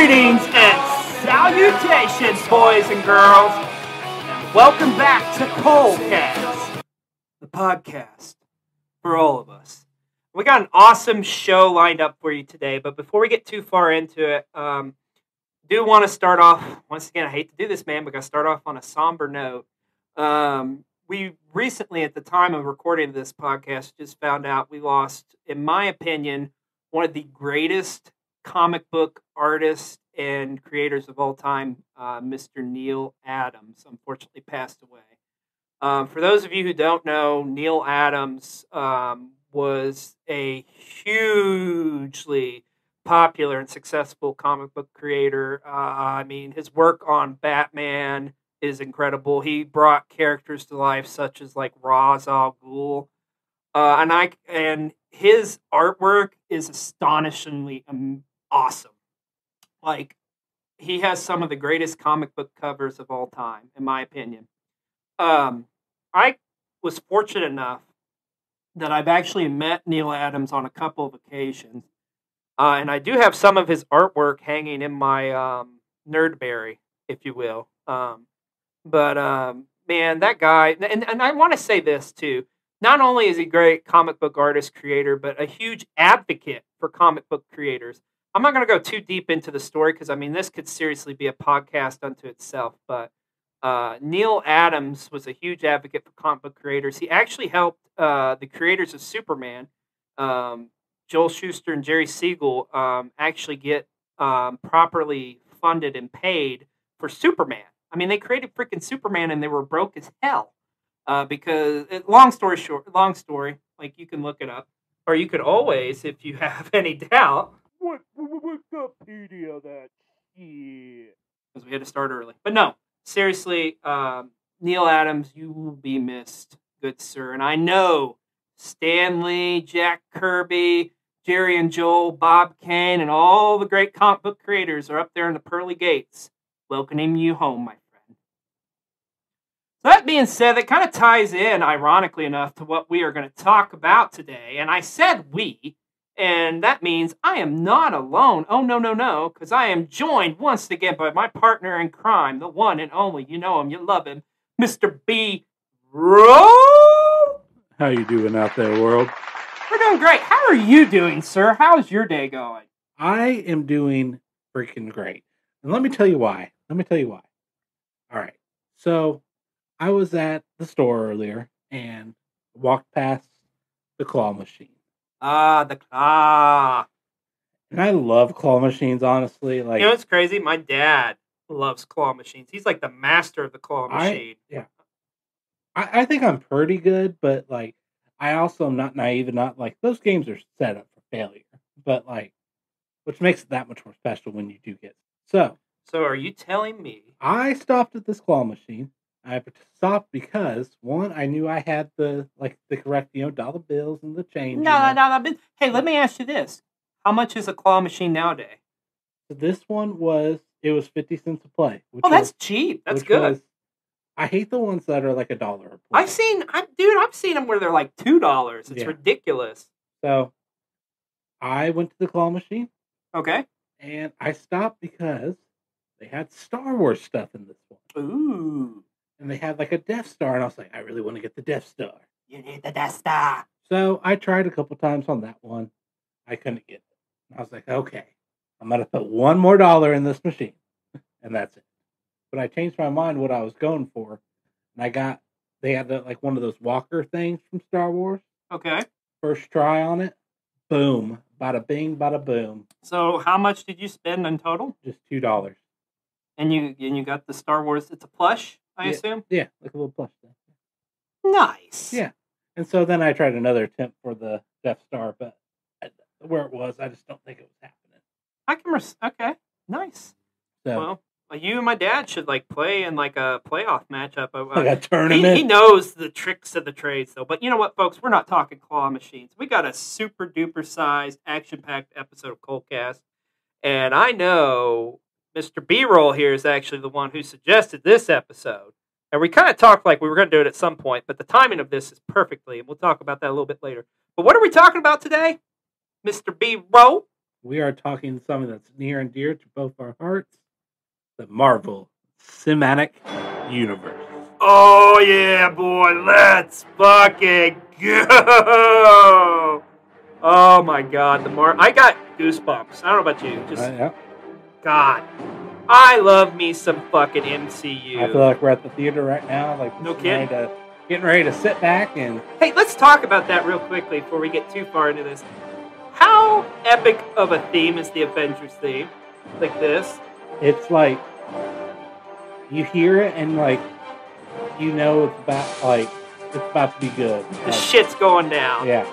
Greetings and salutations, boys and girls. And welcome back to Coldcast, the podcast for all of us. We got an awesome show lined up for you today, but before we get too far into it, do want to start off, once again, I hate to do this, man, but got to start off on a somber note. We recently, at the time of recording this podcast, just found out we lost, in my opinion, one of the greatest comic book artists and creators of all time, Mr. Neal Adams, unfortunately passed away. For those of you who don't know, Neal Adams was a hugely popular and successful comic book creator. I mean, his work on Batman is incredible. He brought characters to life such as like Ra's al Ghul, and his artwork is astonishingly awesome. Like, he has some of the greatest comic book covers of all time, in my opinion. I was fortunate enough that I've actually met Neal Adams on a couple of occasions, and I do have some of his artwork hanging in my Nerdberry, if you will. But man, that guy, and I want to say this too. Not only is he a great comic book artist, creator, but a huge advocate for comic book creators. I'm not going to go too deep into the story because, I mean, this could seriously be a podcast unto itself. But Neal Adams was a huge advocate for comic book creators. He actually helped the creators of Superman, Joel Shuster and Jerry Siegel, actually get properly funded and paid for Superman. I mean, they created freaking Superman and they were broke as hell. Because, long story short, like, you can look it up. Or you could always, if you have any doubt, Wikipedia that shit. Because we had to start early. But no, seriously, Neal Adams, you will be missed, good sir. And I know Stanley, Jack Kirby, Jerry and Joel, Bob Kane, and all the great comic book creators are up there in the pearly gates welcoming you home, my friend. So that being said, that kind of ties in, ironically enough, to what we are going to talk about today. And I said we, and that means I am not alone. Oh, no, because I am joined once again by my partner in crime, the one and only, you know him, you love him, Mr. B. Rowe. How you doing out there, world? We're doing great. How are you doing, sir? How's your day going? I am doing freaking great. And let me tell you why. All right. So, I was at the store earlier and walked past the claw machine. The claw. And I love claw machines, honestly. Like, you know what's crazy? My dad loves claw machines. He's like the master of the claw machine. I think I'm pretty good, but like, I also am not naive and not like, those games are set up for failure. But like, which makes it that much more special when you do get it. So are you telling me? I stopped at this claw machine. I stopped because, one, I knew I had the correct, dollar bills and the change. No. Hey, let me ask you this. How much is a claw machine nowadays? So this one was 50 cents a play. That's cheap. That's good. I hate the ones that are like $1 a play. I've seen them where they're like $2. It's ridiculous. So I went to the claw machine. Okay. And I stopped because they had Star Wars stuff in this one. Ooh. And they had like a Death Star, and I was like, I really want to get the Death Star. You need the Death Star. So I tried a couple times on that one. I couldn't get it. I was like, okay, I'm going to put $1 more in this machine. And that's it. But I changed my mind what I was going for. And they had like one of those walker things from Star Wars. Okay. First try on it. Boom. Bada bing, bada boom. So how much did you spend in total? Just $2. And you got the Star Wars, it's a plush, I assume? Yeah, like a little plush thing. Nice. Yeah. And so then I tried another attempt for the Death Star, but where it was, I just don't think it was happening. Okay, nice. So, well, you and my dad should like play in like a playoff matchup. Like a tournament. He knows the tricks of the trade, though. But you know what, folks? We're not talking claw machines. We got a super duper sized, action packed episode of Coldcast, and I know Mr. B-Roll here is actually the one who suggested this episode. And we kind of talked like we were going to do it at some point, but the timing of this is perfectly, and we'll talk about that a little bit later. But what are we talking about today, Mr. B-Roll? We are talking something that's near and dear to both our hearts, the Marvel Cinematic Universe. Oh, yeah, boy. Let's fucking go. Oh, my God. I got goosebumps. I don't know about you. Yeah. God. I love me some fucking MCU. I feel like we're at the theater right now. Like, no kidding. Getting ready to sit back and... Hey, let's talk about that real quickly before we get too far into this. How epic of a theme is the Avengers theme? Like this? It's like... You hear it and, like... You know it's about to be good. The shit's going down. Yeah.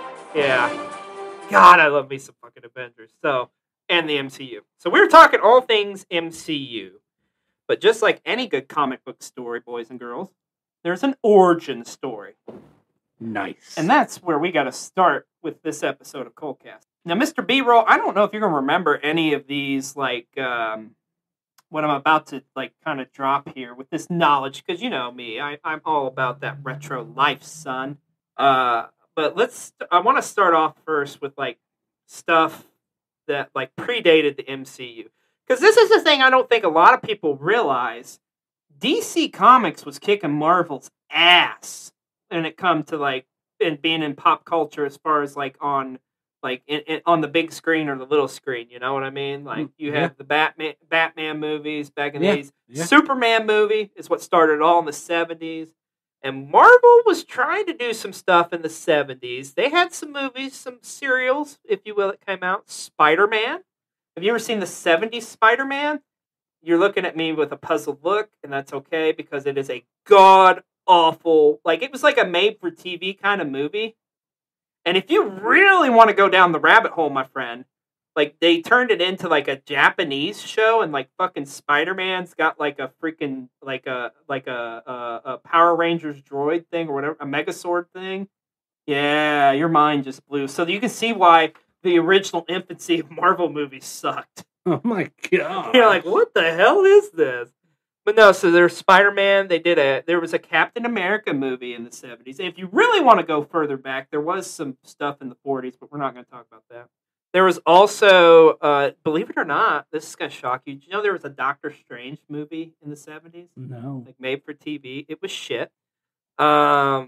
God, I love me some fucking Avengers. And the MCU. So we're talking all things MCU. But just like any good comic book story, boys and girls, there's an origin story. Nice. And that's where we got to start with this episode of Coldcast. Now, Mr. B-Roll, I don't know if you're going to remember any of these, like, what I'm about to, like, kind of drop here with this knowledge, because you know me, I'm all about that retro life, son. But I want to start off first with, like, stuff that, like, predated the MCU. Because this is the thing I don't think a lot of people realize. DC Comics was kicking Marvel's ass when it come to, like, and being in pop culture as far as, like, on the big screen or the little screen, you know what I mean? Like, you have the Batman movies back in the 80s. Yeah. Superman movie is what started it all in the 70s. And Marvel was trying to do some stuff in the 70s. They had some movies, some serials, if you will, that came out. Spider-Man. Have you ever seen the 70s Spider-Man? You're looking at me with a puzzled look, and that's okay, because it is a god-awful, like, it was like a made-for-TV kind of movie. And if you really want to go down the rabbit hole, my friend, like, they turned it into, like, a Japanese show, and, like, fucking Spider-Man's got, like, a freaking, like a Power Rangers droid thing, or whatever, a Megazord thing. Yeah, your mind just blew. So you can see why the original infancy of Marvel movies sucked. Oh my god! You're like, what the hell is this? But no, so there's Spider-Man. There was a Captain America movie in the 70s. And if you really want to go further back, there was some stuff in the 40s, but we're not going to talk about that. There was also, believe it or not, this is going to shock you. Did you know there was a Doctor Strange movie in the 70s? No. Like, made for TV. It was shit. Of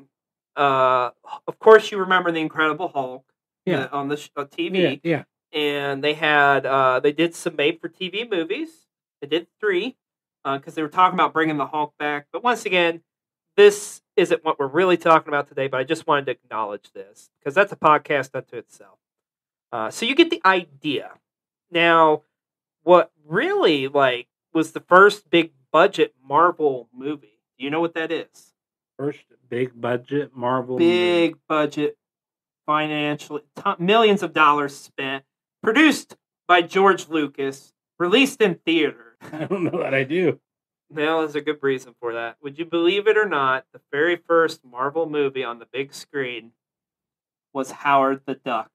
course, you remember The Incredible Hulk on the TV. Yeah. And they did some made-for-TV movies. They did 3, because they were talking about bringing the Hulk back. But once again, this isn't what we're really talking about today, but I just wanted to acknowledge this, because that's a podcast unto itself. So you get the idea. Now, what really, like, was the first big-budget Marvel movie? Do you know what that is? First big-budget Marvel movie? Big-budget, financially, millions of dollars spent. Produced by George Lucas, released in theater. I don't know that I do. Well, there's a good reason for that. Would you believe it or not, the very first Marvel movie on the big screen was Howard the Duck.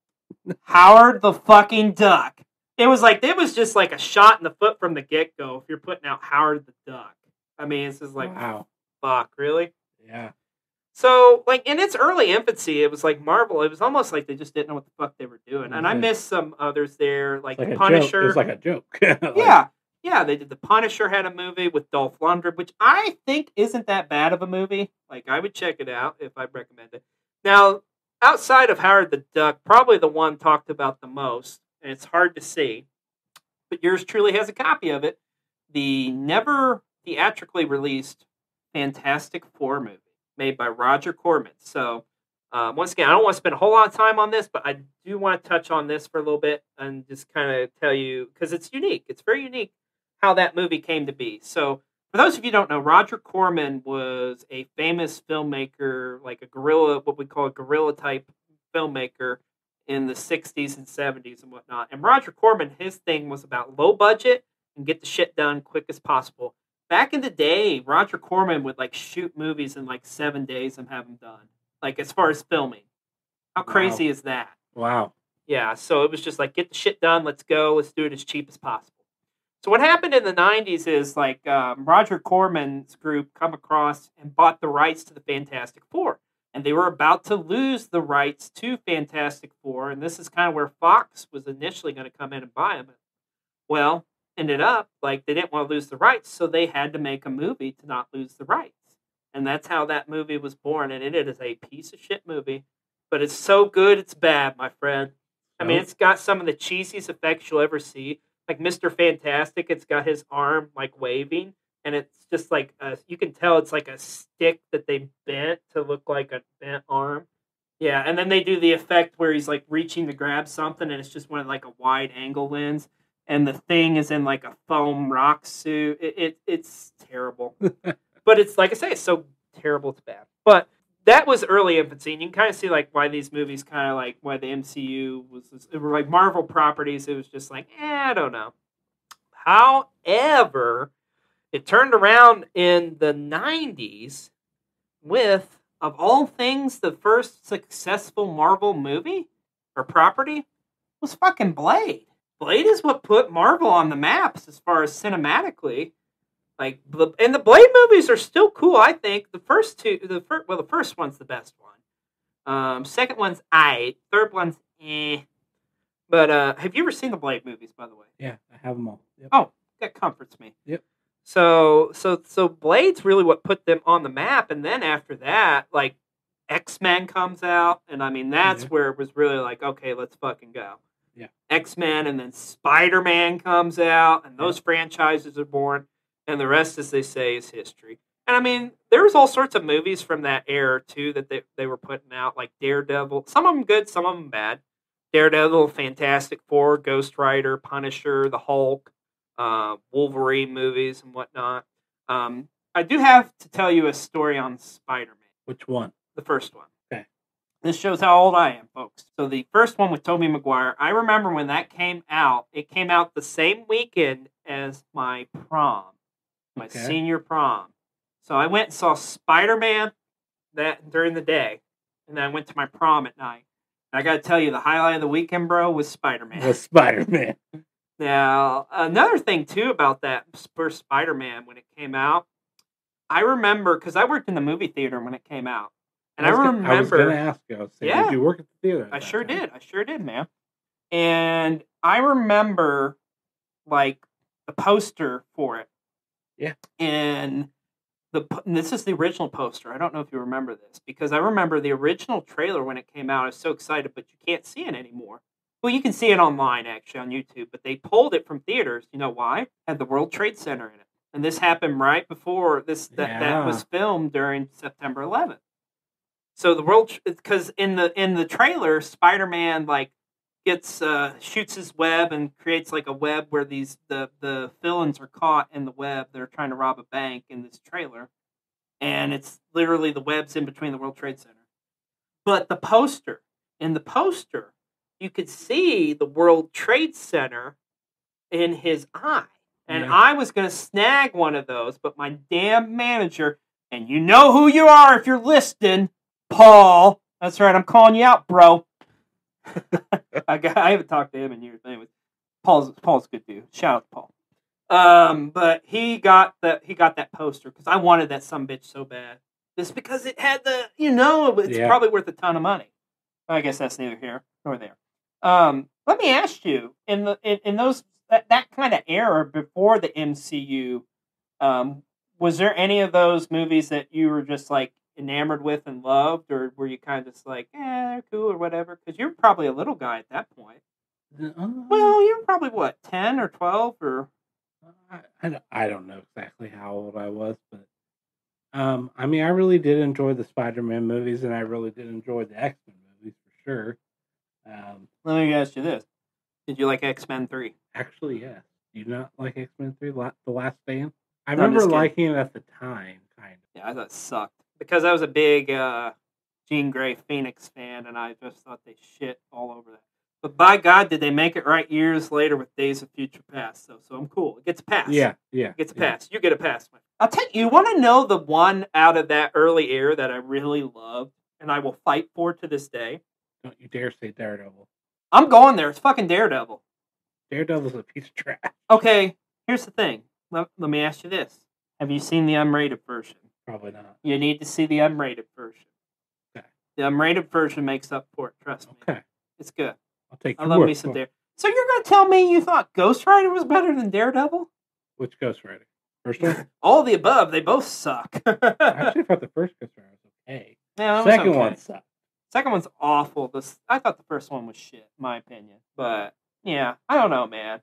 Howard the fucking Duck. It was just like a shot in the foot from the get-go if you're putting out Howard the Duck. I mean, it's just like, wow. Fuck, really? Yeah. So, like, in its early infancy, it was like Marvel. It was almost like they just didn't know what the fuck they were doing. And I missed some others there, like The Punisher. It was like a joke. Yeah, they did. The Punisher had a movie with Dolph Lundgren, which I think isn't that bad of a movie. Like, I would check it out if I'd recommend it. Now, outside of Howard the Duck, probably the one talked about the most, and it's hard to see, but yours truly has a copy of it, the never theatrically released Fantastic Four movie, made by Roger Corman. So, once again, I don't want to spend a whole lot of time on this, but I do want to touch on this for a little bit and just kind of tell you, because it's unique. It's very unique how that movie came to be. So, for those of you who don't know, Roger Corman was a famous filmmaker, like a guerrilla, what we call a guerrilla type filmmaker in the 60s and 70s and whatnot. And Roger Corman, his thing was about low budget and get the shit done quick as possible. Back in the day, Roger Corman would like shoot movies in like 7 days and have them done. Like, as far as filming. How crazy is that? Wow. Yeah, so it was just like, get the shit done, let's go, let's do it as cheap as possible. So what happened in the 90s is like Roger Corman's group come across and bought the rights to the Fantastic Four. and they were about to lose the rights to Fantastic Four, and this is kind of where Fox was initially going to come in and buy them. Well, ended up like they didn't want to lose the rights, so they had to make a movie to not lose the rights. And that's how that movie was born, and it is a piece of shit movie. But it's so good, it's bad, my friend. I mean, it's got some of the cheesiest effects you'll ever see. Like Mr. Fantastic, it's got his arm like waving, and it's just like you can tell it's like a stick that they bent to look like a bent arm. Yeah, and then they do the effect where he's like reaching to grab something, and it's just one like a wide angle lens, and the thing is in like a foam rock suit. It's terrible. But it's, like I say, it's so terrible it's bad. But that was early infancy, and you can kind of see, like, why these movies kind of, like, why the MCU was, it were, like, Marvel properties. It was just like, I don't know. However, it turned around in the 90s with, of all things, the first successful Marvel movie or property was fucking Blade. Blade is what put Marvel on the maps as far as cinematically. Like, and the Blade movies are still cool, I think. The first two, the first one's the best one. Second one's aight. Third one's eh. But have you ever seen the Blade movies, by the way? Yeah, I have them all. Yep. Oh, that comforts me. Yep. So Blade's really what put them on the map, and then after that, like, X-Men comes out, and I mean, that's where it was really like, okay, let's fucking go. Yeah. X-Men, and then Spider-Man comes out, and those franchises are born. And the rest, as they say, is history. And I mean, there was all sorts of movies from that era, too, that they were putting out, like Daredevil. Some of them good, some of them bad. Daredevil, Fantastic Four, Ghost Rider, Punisher, The Hulk, Wolverine movies, and whatnot. I do have to tell you a story on Spider-Man. Which one? The first one. Okay. This shows how old I am, folks. So the first one with Tobey Maguire, I remember when that came out. It came out the same weekend as my prom. My senior prom. So I went and saw Spider-Man during the day, and then I went to my prom at night. And I got to tell you, the highlight of the weekend, bro, was Spider-Man. Was Spider-Man. Now, another thing, too, about that first Spider-Man when it came out, I remember, because I worked in the movie theater when it came out. And I remember... I was going to ask you, did you work at the theater? I sure did, man. And I remember, like, the poster for it. Yeah. And this is the original poster. I don't know if you remember this, because I remember the original trailer when it came out. I was so excited, but you can't see it anymore. Well, you can see it online, actually, on YouTube, but they pulled it from theaters. You know why? It had the World Trade Center in it. And this happened right before that was filmed during September 11th. So because in the trailer, Spider-Man, like, shoots his web and creates like a web where the villains are caught in the web. They're trying to rob a bank in this trailer, and it's literally the webs in between the World Trade Center. But in the poster, you could see the World Trade Center in his eye, and I was going to snag one of those, but my damn manager, and you know who you are if you're listening, Paul. That's right, I'm calling you out, bro. I haven't talked to him in years. Anyways, Paul's a good dude. Shout out to Paul. But he got that poster because I wanted that sumbitch so bad. Just because it had it's probably worth a ton of money. I guess that's neither here nor there. Let me ask you, in those that kind of era before the MCU, was there any of those movies that you were just like enamored with and loved, or were you kind of just like, they're cool or whatever? Because you're probably a little guy at that point. Well, you're probably what, 10 or 12 or? I don't know exactly how old I was, but I mean, I really did enjoy the Spider-Man movies, and I really did enjoy the X-Men movies for sure. Let me ask you this: did you like X-Men 3? Actually, yes. Do you not like X-Men 3, The Last Stand? I remember liking it at the time, kind of. Yeah, I thought it sucked. Because I was a big Jean Grey Phoenix fan, and I just thought they shit all over that. But by God, did they make it right years later with Days of Future Past? So I'm cool. It gets a pass. Yeah. It gets a pass. You get a pass. I'll tell you want to know the one out of that early era that I really loved, and I will fight for to this day? Don't you dare say Daredevil. I'm going there. It's fucking Daredevil. Daredevil's a piece of trash. Okay, here's the thing. Let me ask you this. Have you seen the unrated version? Probably not. You need to see the unrated version. Okay. The unrated version makes up for it. Trust me. Okay. It's good. I'll take I your love word me for some it. Dare. So you're going to tell me you thought Ghost Rider was better than Daredevil? Which Ghost Rider? First one? All of the above. They both suck. I actually thought the first Ghost Rider was okay. Yeah, it was Second okay. one sucked. Second one's awful. I thought the first one was shit, in my opinion. But, yeah, I don't know, man.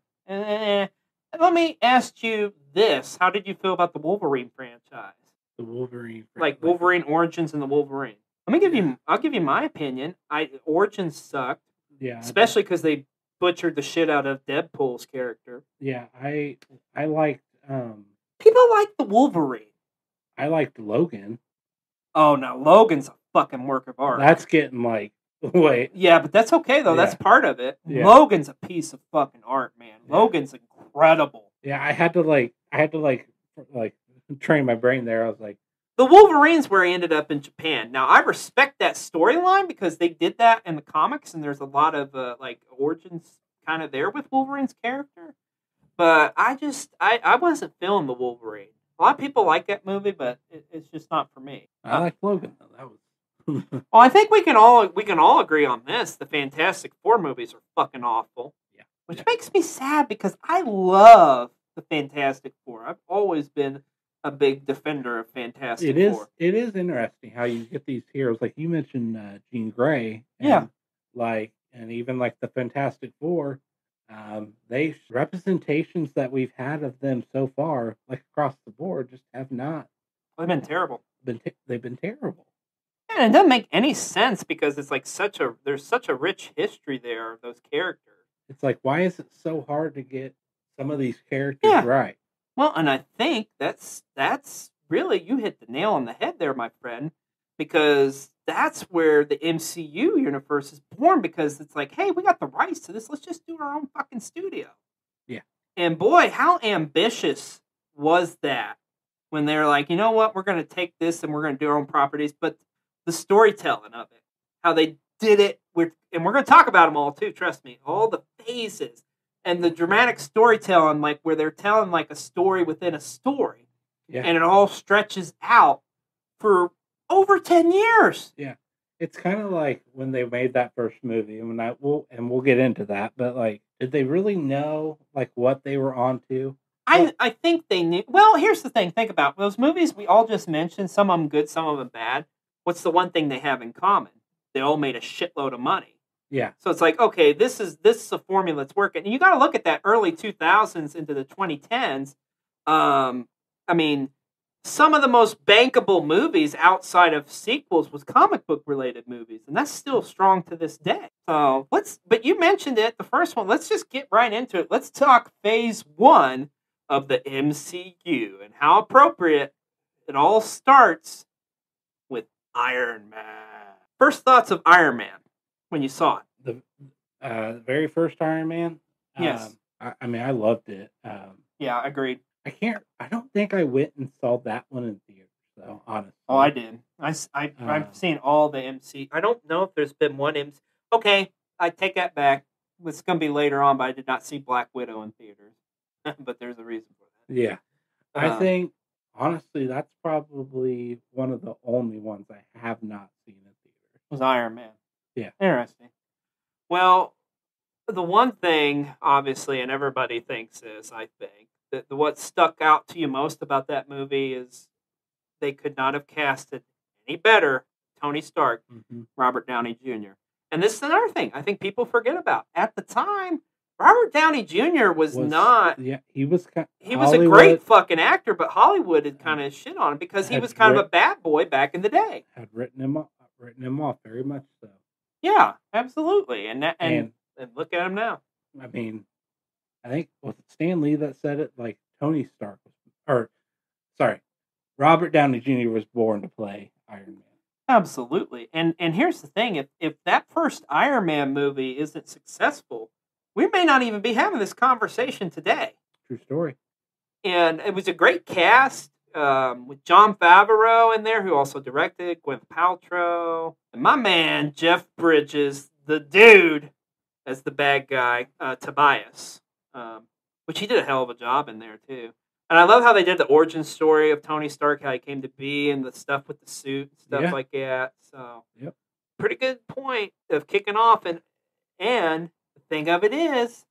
Let me ask you this. How did you feel about the Wolverine franchise? The Wolverine. Like Wolverine Origins and the Wolverine. I'll give you my opinion. Origins sucked. Yeah. Especially because they butchered the shit out of Deadpool's character. Yeah, I liked People like the Wolverine. I liked Logan. Oh no, Logan's a fucking work of art. That's getting like wait. Yeah, but that's okay though. Yeah. That's part of it. Yeah. Logan's a piece of fucking art, man. Yeah. Logan's incredible. Yeah, I had to train my brain there. I was like, the Wolverine's where he ended up in Japan. Now I respect that storyline because they did that in the comics, and there's a lot of origins kind of there with Wolverine's character. But I wasn't feeling the Wolverine. A lot of people like that movie, but it's just not for me. I like Logan though. That was Well, I think we can all agree on this. The Fantastic Four movies are fucking awful. Yeah. Which makes me sad because I love the Fantastic Four. I've always been a big defender of Fantastic Four. It is interesting how you get these heroes. Like you mentioned Jean Grey. Yeah. And even like the Fantastic Four. They representations that we've had of them so far, like across the board, just have not. They've been terrible. They've been terrible. And it doesn't make any sense because it's like there's such a rich history there of those characters. It's like, why is it so hard to get some of these characters right? Well, and I think that's really, you hit the nail on the head there, my friend, because that's where the MCU universe is born, because it's like, hey, we got the rights to this. Let's just do our own fucking studio. Yeah. And boy, how ambitious was that when they're like, you know what, we're going to take this and we're going to do our own properties. But the storytelling of it, how they did it, and we're going to talk about them all too, trust me, all the phases and the dramatic storytelling, like where they're telling like a story within a story. Yeah. And it all stretches out for over 10 years. Yeah. It's kind of like when they made that first movie, and we'll get into that, but like, did they really know like what they were onto? I think they knew. Well, here's the thing. Think about those movies we all just mentioned. Some of them good, some of them bad. What's the one thing they have in common? They all made a shitload of money. Yeah. So it's like, okay, this is a formula that's working. And you got to look at that early 2000s into the 2010s. I mean, some of the most bankable movies outside of sequels was comic book related movies, and that's still strong to this day. So but you mentioned it, the first one. Let's just get right into it. Let's talk phase 1 of the MCU and how appropriate it all starts with Iron Man. First thoughts of Iron Man when you saw it? The very first Iron Man. Yes. I mean, I loved it. Yeah, agreed. I don't think I went and saw that one in theaters, though, honestly. Oh, I did. I've seen all the MC. I don't know if there's been one MC. Okay, I take that back. It's going to be later on, but I did not see Black Widow in theaters. But there's a reason for that. Yeah. I think, honestly, that's probably one of the only ones I have not seen in theaters. Was Iron Man. Yeah. Interesting. Well, the one thing, obviously, and everybody thinks is, I think, that what stuck out to you most about that movie is they could not have casted any better Tony Stark, Robert Downey Jr. And this is another thing I think people forget about. At the time, Robert Downey Jr. was not... Yeah, he was a great fucking actor, but Hollywood had kind of shit on him because he was kind of a bad boy back in the day. Had written him off very much so. Yeah, absolutely. And look at him now. I mean, I think, was it Stan Lee that said it? Like, Tony Stark Robert Downey Jr. was born to play Iron Man. Absolutely. And here's the thing. If that first Iron Man movie isn't successful, we may not even be having this conversation today. True story. And it was a great cast with Jon Favreau in there, who also directed, Gwyneth Paltrow, and my man, Jeff Bridges, the dude, as the bad guy, Tobias. Which he did a hell of a job in there, too. And I love how they did the origin story of Tony Stark, how he came to be, and the stuff with the suit, stuff like that. So, yep. pretty good point of kicking off, and the thing of it is,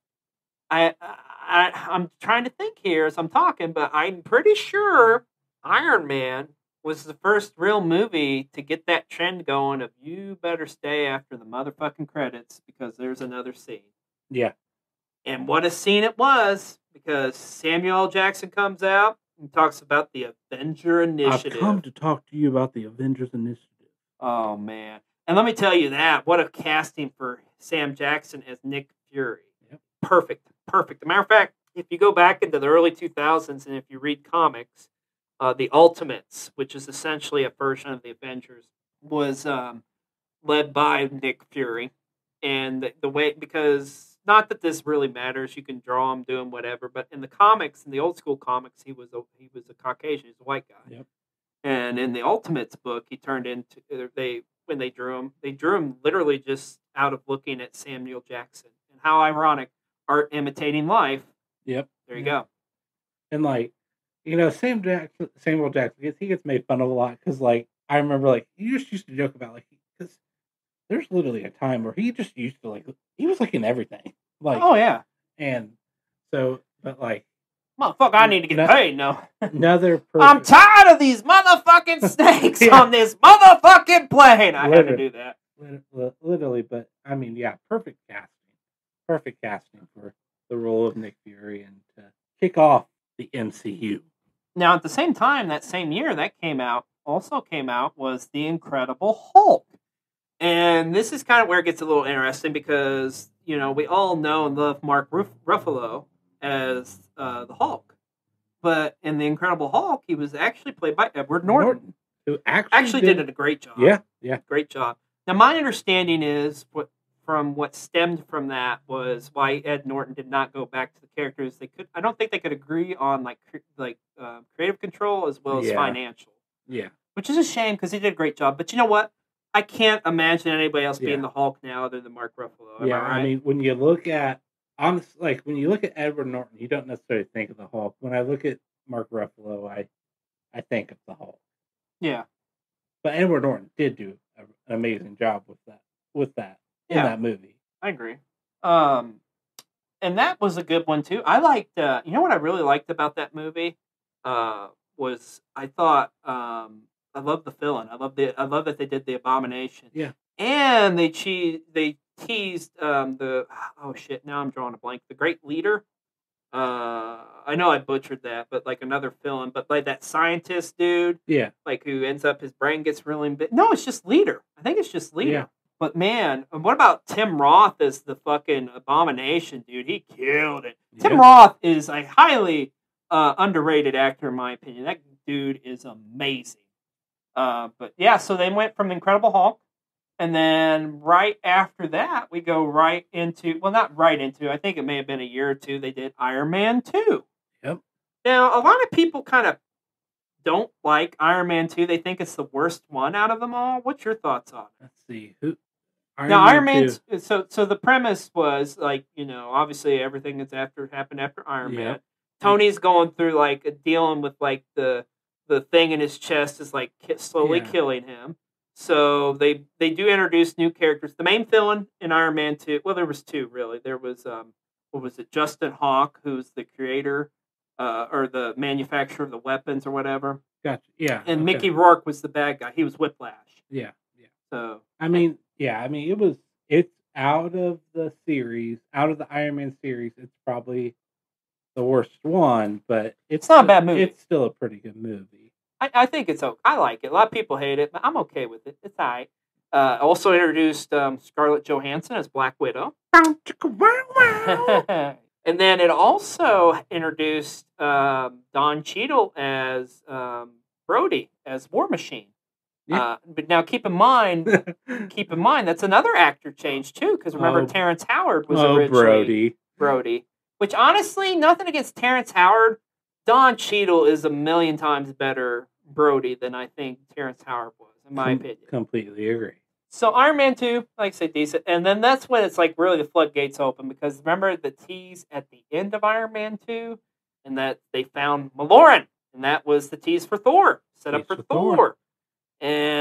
I'm trying to think here as I'm talking, but I'm pretty sure Iron Man was the first real movie to get that trend going of you better stay after the motherfucking credits because there's another scene. Yeah. And what a scene it was, because Samuel L. Jackson comes out and talks about the Avenger Initiative. I've come to talk to you about the Avengers Initiative. Oh, man. And let me tell you that. What a casting for Sam Jackson as Nick Fury. Yep. Perfect. As a matter of fact, if you go back into the early 2000s and if you read comics, the Ultimates, which is essentially a version of the Avengers, was led by Nick Fury. And the way, because not that this really matters, you can draw him, do him, whatever, but in the comics, in the old school comics, he was a Caucasian, he's a white guy. Yep. And in the Ultimates book, he turned into, when they drew him literally just out of looking at Samuel Jackson. And how ironic, art imitating life. Yep. There you go. And like, Samuel Jackson, he gets made fun of a lot because, like, I remember, like, you just used to joke about, like, because there's literally a time where he just used to, like, he was like in everything. Like, oh yeah. And so, but like, motherfucker, I need to get paid. No, another. I'm tired of these motherfucking snakes on this motherfucking plane. I had to do that. Literally, but I mean, yeah, perfect casting for the role of Nick Fury and to kick off the MCU. Now, at the same time, that same year that came out was The Incredible Hulk. And this is kind of where it gets a little interesting because, you know, we all know and love Mark Ruffalo as the Hulk. But in The Incredible Hulk, he was actually played by Edward Norton. Who actually did a great job. Yeah. Great job. Now, my understanding is what stemmed from that was why Ed Norton did not go back to the characters. I don't think they could agree on creative control as well as financial. Yeah. Which is a shame because he did a great job. But you know what? I can't imagine anybody else being the Hulk now other than Mark Ruffalo. Am I right? I mean, when you look at Edward Norton, you don't necessarily think of the Hulk. When I look at Mark Ruffalo, I think of the Hulk. Yeah. But Edward Norton did do an amazing job with that in that movie. I agree. And that was a good one too. I liked, you know what I really liked about that movie? Was I thought, I love the villain. I love that they did the Abomination. Yeah. And they teased now I'm drawing a blank. The Great Leader. I know I butchered that, but like another villain, but like that scientist dude. Yeah. Like who ends up his brain gets really big. No, it's just Leader. I think it's just Leader. Yeah. But man, what about Tim Roth as the fucking Abomination, dude? He killed it. Yeah. Tim Roth is a highly underrated actor in my opinion. That dude is amazing. But yeah, so they went from Incredible Hulk, and then right after that, we go right into, well, not right into, I think it may have been a year or two, they did Iron Man 2. Yep. Now, a lot of people kind of don't like Iron Man 2. They think it's the worst one out of them all. What's your thoughts on it? Let's see. Iron Man 2. So the premise was, like, you know, obviously everything that's happened after Iron Man. Tony's going through, like, dealing with, like, the thing in his chest is like slowly killing him. So they do introduce new characters. The main villain in Iron Man 2, well, there was two really. There was Justin Hawk, who's the creator or the manufacturer of the weapons or whatever. Gotcha. Yeah. And Mickey Rourke was the bad guy. He was Whiplash. Yeah. So it's out of the Iron Man series, it's probably the worst one, but it's not a bad movie. It's still a pretty good movie. I think it's okay. I like it. A lot of people hate it, but I'm okay with it. It's all right. Also introduced Scarlett Johansson as Black Widow. And then it also introduced Don Cheadle as Brody, as War Machine. Yeah. But now keep in mind, that's another actor change too, because remember Terrence Howard was originally Brody. Which honestly, nothing against Terrence Howard. Don Cheadle is a million times better Brody than I think Terrence Howard was, in my opinion. Completely agree. So Iron Man 2, like I say, decent. And then that's when it's like really the floodgates open, because remember the tease at the end of Iron Man 2? And that they found Maloran. And that was the tease for Thor. Set up for Thor. And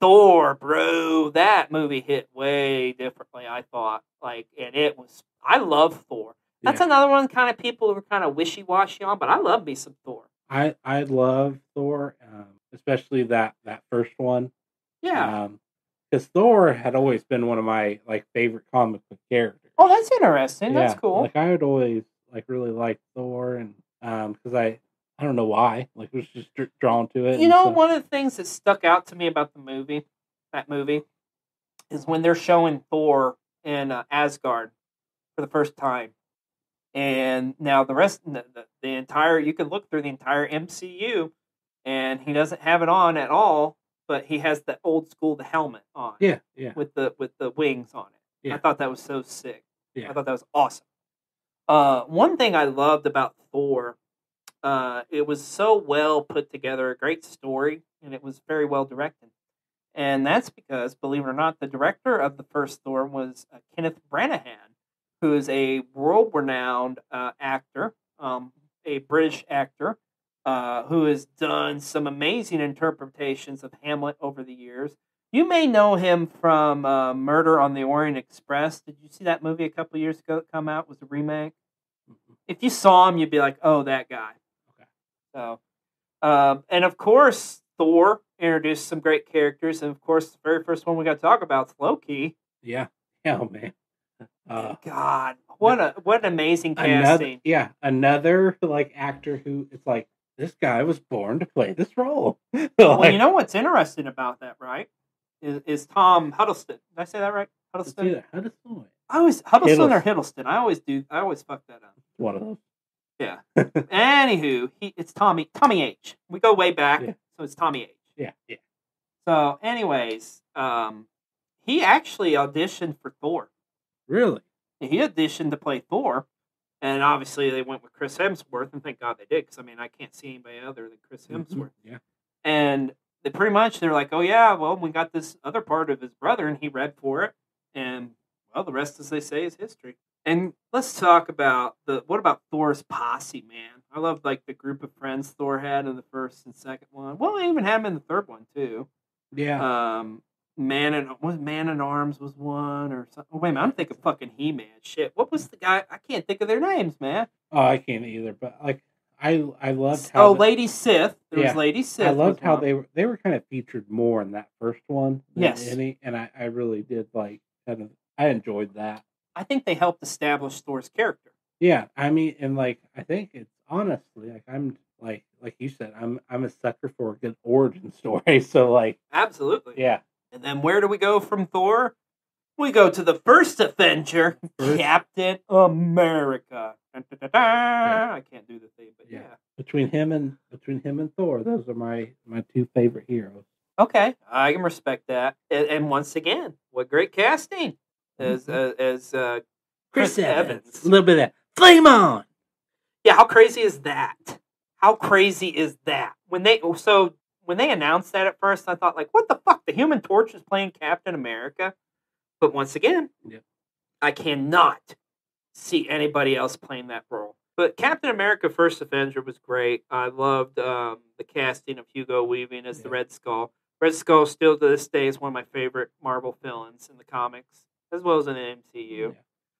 Thor, bro. That movie hit way differently, I thought. And I love Thor. That's another one kind of people who are kind of wishy-washy on, but I love me some Thor. I love Thor, especially that first one. Yeah. Because Thor had always been one of my favorite comic book characters. Oh, that's interesting. Yeah, that's cool. I would always really like Thor, and because I don't know why, was just drawn to it. One of the things that stuck out to me about that movie, is when they're showing Thor in Asgard for the first time. And now the rest, the entire, you can look through the entire MCU, and he doesn't have it on at all, but he has the old school, the helmet on. Yeah. With the wings on it. Yeah. I thought that was so sick. Yeah. I thought that was awesome. One thing I loved about Thor, it was so well put together, a great story, and it was very well directed. And that's because, believe it or not, the director of the first Thor was Kenneth Branagh, who is a world-renowned actor, a British actor, who has done some amazing interpretations of Hamlet over the years. You may know him from Murder on the Orient Express. Did you see that movie a couple of years ago that come out? It was a remake. Mm-hmm. If you saw him, you'd be like, oh, that guy. Okay. So, and of course, Thor introduced some great characters. And of course, the very first one we got to talk about is Loki. Yeah. Oh, man. God, what an amazing casting! Another actor who it's this guy was born to play this role. Well, you know what's interesting about that, right? Is Tom Huddleston? Did I say that right? Huddleston. Yeah, Huddleston. Huddleston or Hiddleston. I always fuck that up. One of those. Yeah. Anywho, it's Tommy H. We go way back, so it's Tommy H. Yeah. So, anyways, he actually auditioned for Thor. Really? He auditioned to play Thor, and obviously they went with Chris Hemsworth, and thank God they did, because I can't see anybody other than Chris Hemsworth. Yeah. And they're like, oh yeah, well, we got this other part of his brother, and he read for it, and well, the rest, as they say, is history. And let's talk about what about Thor's posse, man? I love the group of friends Thor had in the first and second one. Well, they even had him in the third one too. Yeah. Man at Arms was one or something. Oh, wait a minute, I'm thinking fucking He-Man. Shit, what was the guy? I can't think of their names, man. Oh, I can't either. But I loved how. Lady Sith. There was Lady Sith. I loved how they were kind of featured more in that first one. Yes. And I really did I enjoyed that. I think they helped establish Thor's character. Yeah, and I think it's honestly I'm like you said, I'm a sucker for a good origin story. So absolutely. Yeah. And then where do we go from Thor? We go to the first Avenger, Captain America. Yeah. I can't do the thing, but yeah. Between him and Thor, those are my two favorite heroes. Okay, I can respect that. And once again, what great casting as Chris Evans. A little bit of flame on. Yeah, how crazy is that? When they announced that at first, I thought, what the fuck? The Human Torch is playing Captain America? But once again, I cannot see anybody else playing that role. But Captain America First Avenger was great. I loved the casting of Hugo Weaving as the Red Skull. Red Skull still to this day is one of my favorite Marvel villains in the comics, as well as in the MCU.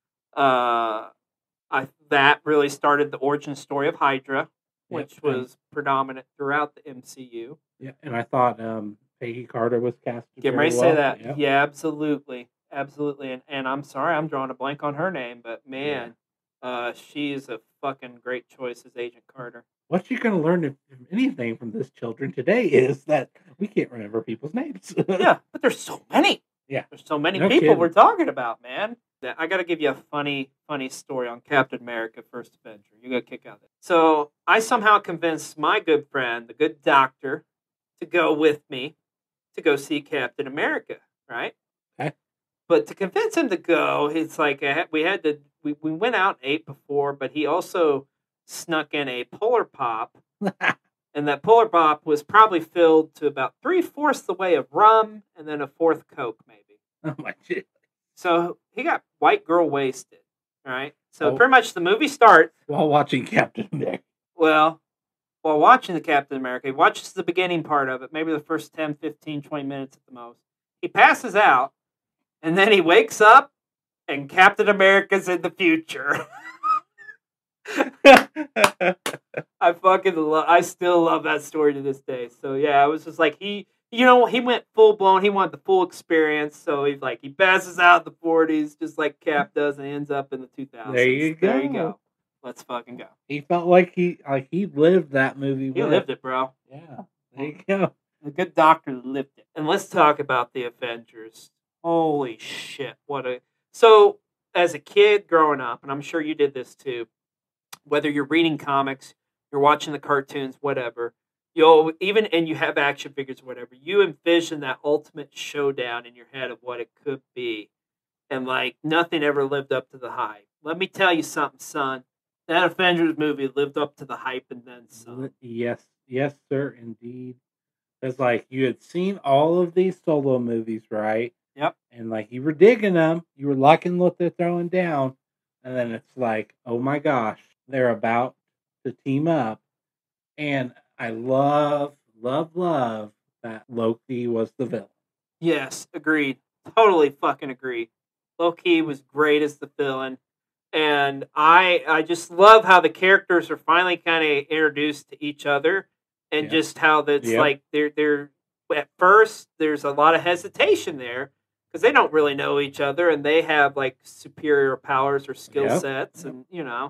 Yeah. That really started the origin story of Hydra, which was predominant throughout the MCU. Yeah, and I thought Peggy Carter was cast. Get ready to say that. Yeah, absolutely. And I'm sorry, I'm drawing a blank on her name, but man, she is a fucking great choice as Agent Carter. What you're going to learn, if anything, from this children today is that we can't remember people's names. Yeah, but there's so many. Yeah, there's so many people we're talking about, man. I got to give you a funny story on Captain America First Avenger. You got to kick out of it. So I somehow convinced my good friend, the good doctor, to go with me to go see Captain America, right? Okay. But to convince him to go, it's we went out and ate before, but he also snuck in a Polar Pop, and that Polar Pop was probably filled to about 3/4 the way of rum, and then a fourth Coke, maybe. Oh my shit! So he got white girl wasted, right? So pretty much the movie starts while watching Captain America. Well, while watching the Captain America, he watches the beginning part of it, maybe the first 10, 15, 20 minutes at the most. He passes out, and then he wakes up, and Captain America's in the future. I still love that story to this day. So yeah, it was just like he went full blown. He wanted the full experience. So he passes out in the 40s, just like Cap does, and ends up in the 2000s. There you go. Let's fucking go. He felt like he lived that movie. He lived it, bro. Yeah, there you go. A good doctor lived it. And let's talk about the Avengers. Holy shit! So as a kid growing up, and I'm sure you did this too. Whether you're reading comics, you're watching the cartoons, whatever, and you have action figures, whatever, you envision that ultimate showdown in your head of what it could be. And nothing ever lived up to the hype. Let me tell you something, son. That Avengers movie lived up to the hype and then some. Yes, sir, indeed. Because you had seen all of these solo movies, right? Yep. And you were digging them, you were liking what they're throwing down, and then it's oh my gosh, they're about to team up. And I love that Loki was the villain. Yes, agreed. Totally fucking agree. Loki was great as the villain. And I just love how the characters are finally kind of introduced to each other. And just how that's they're at first there's a lot of hesitation there because they don't really know each other and they have superior powers or skill sets and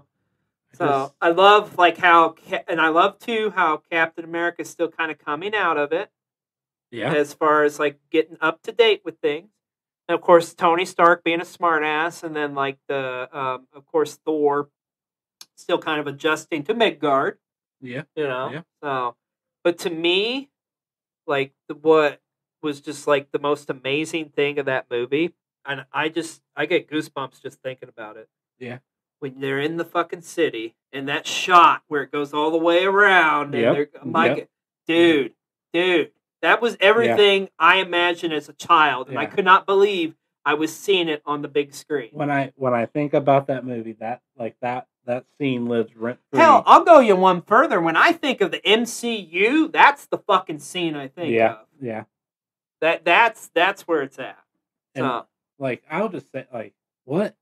So I love and I love too how Captain America is still kind of coming out of it. Yeah. As far as getting up to date with things. And of course Tony Stark being a smartass, and then of course Thor still kind of adjusting to Midgard. Yeah. Yeah. So but to me, what was just the most amazing thing of that movie, and I get goosebumps just thinking about it. Yeah. When they're in the fucking city and that shot where it goes all the way around and dude, that was everything I imagined as a child, and I could not believe I was seeing it on the big screen. When I think about that movie, that scene lives rent free. Hell, I'll go you one further. When I think of the MCU, that's the fucking scene I think of. Yeah. That's where it's at. And I'll just say what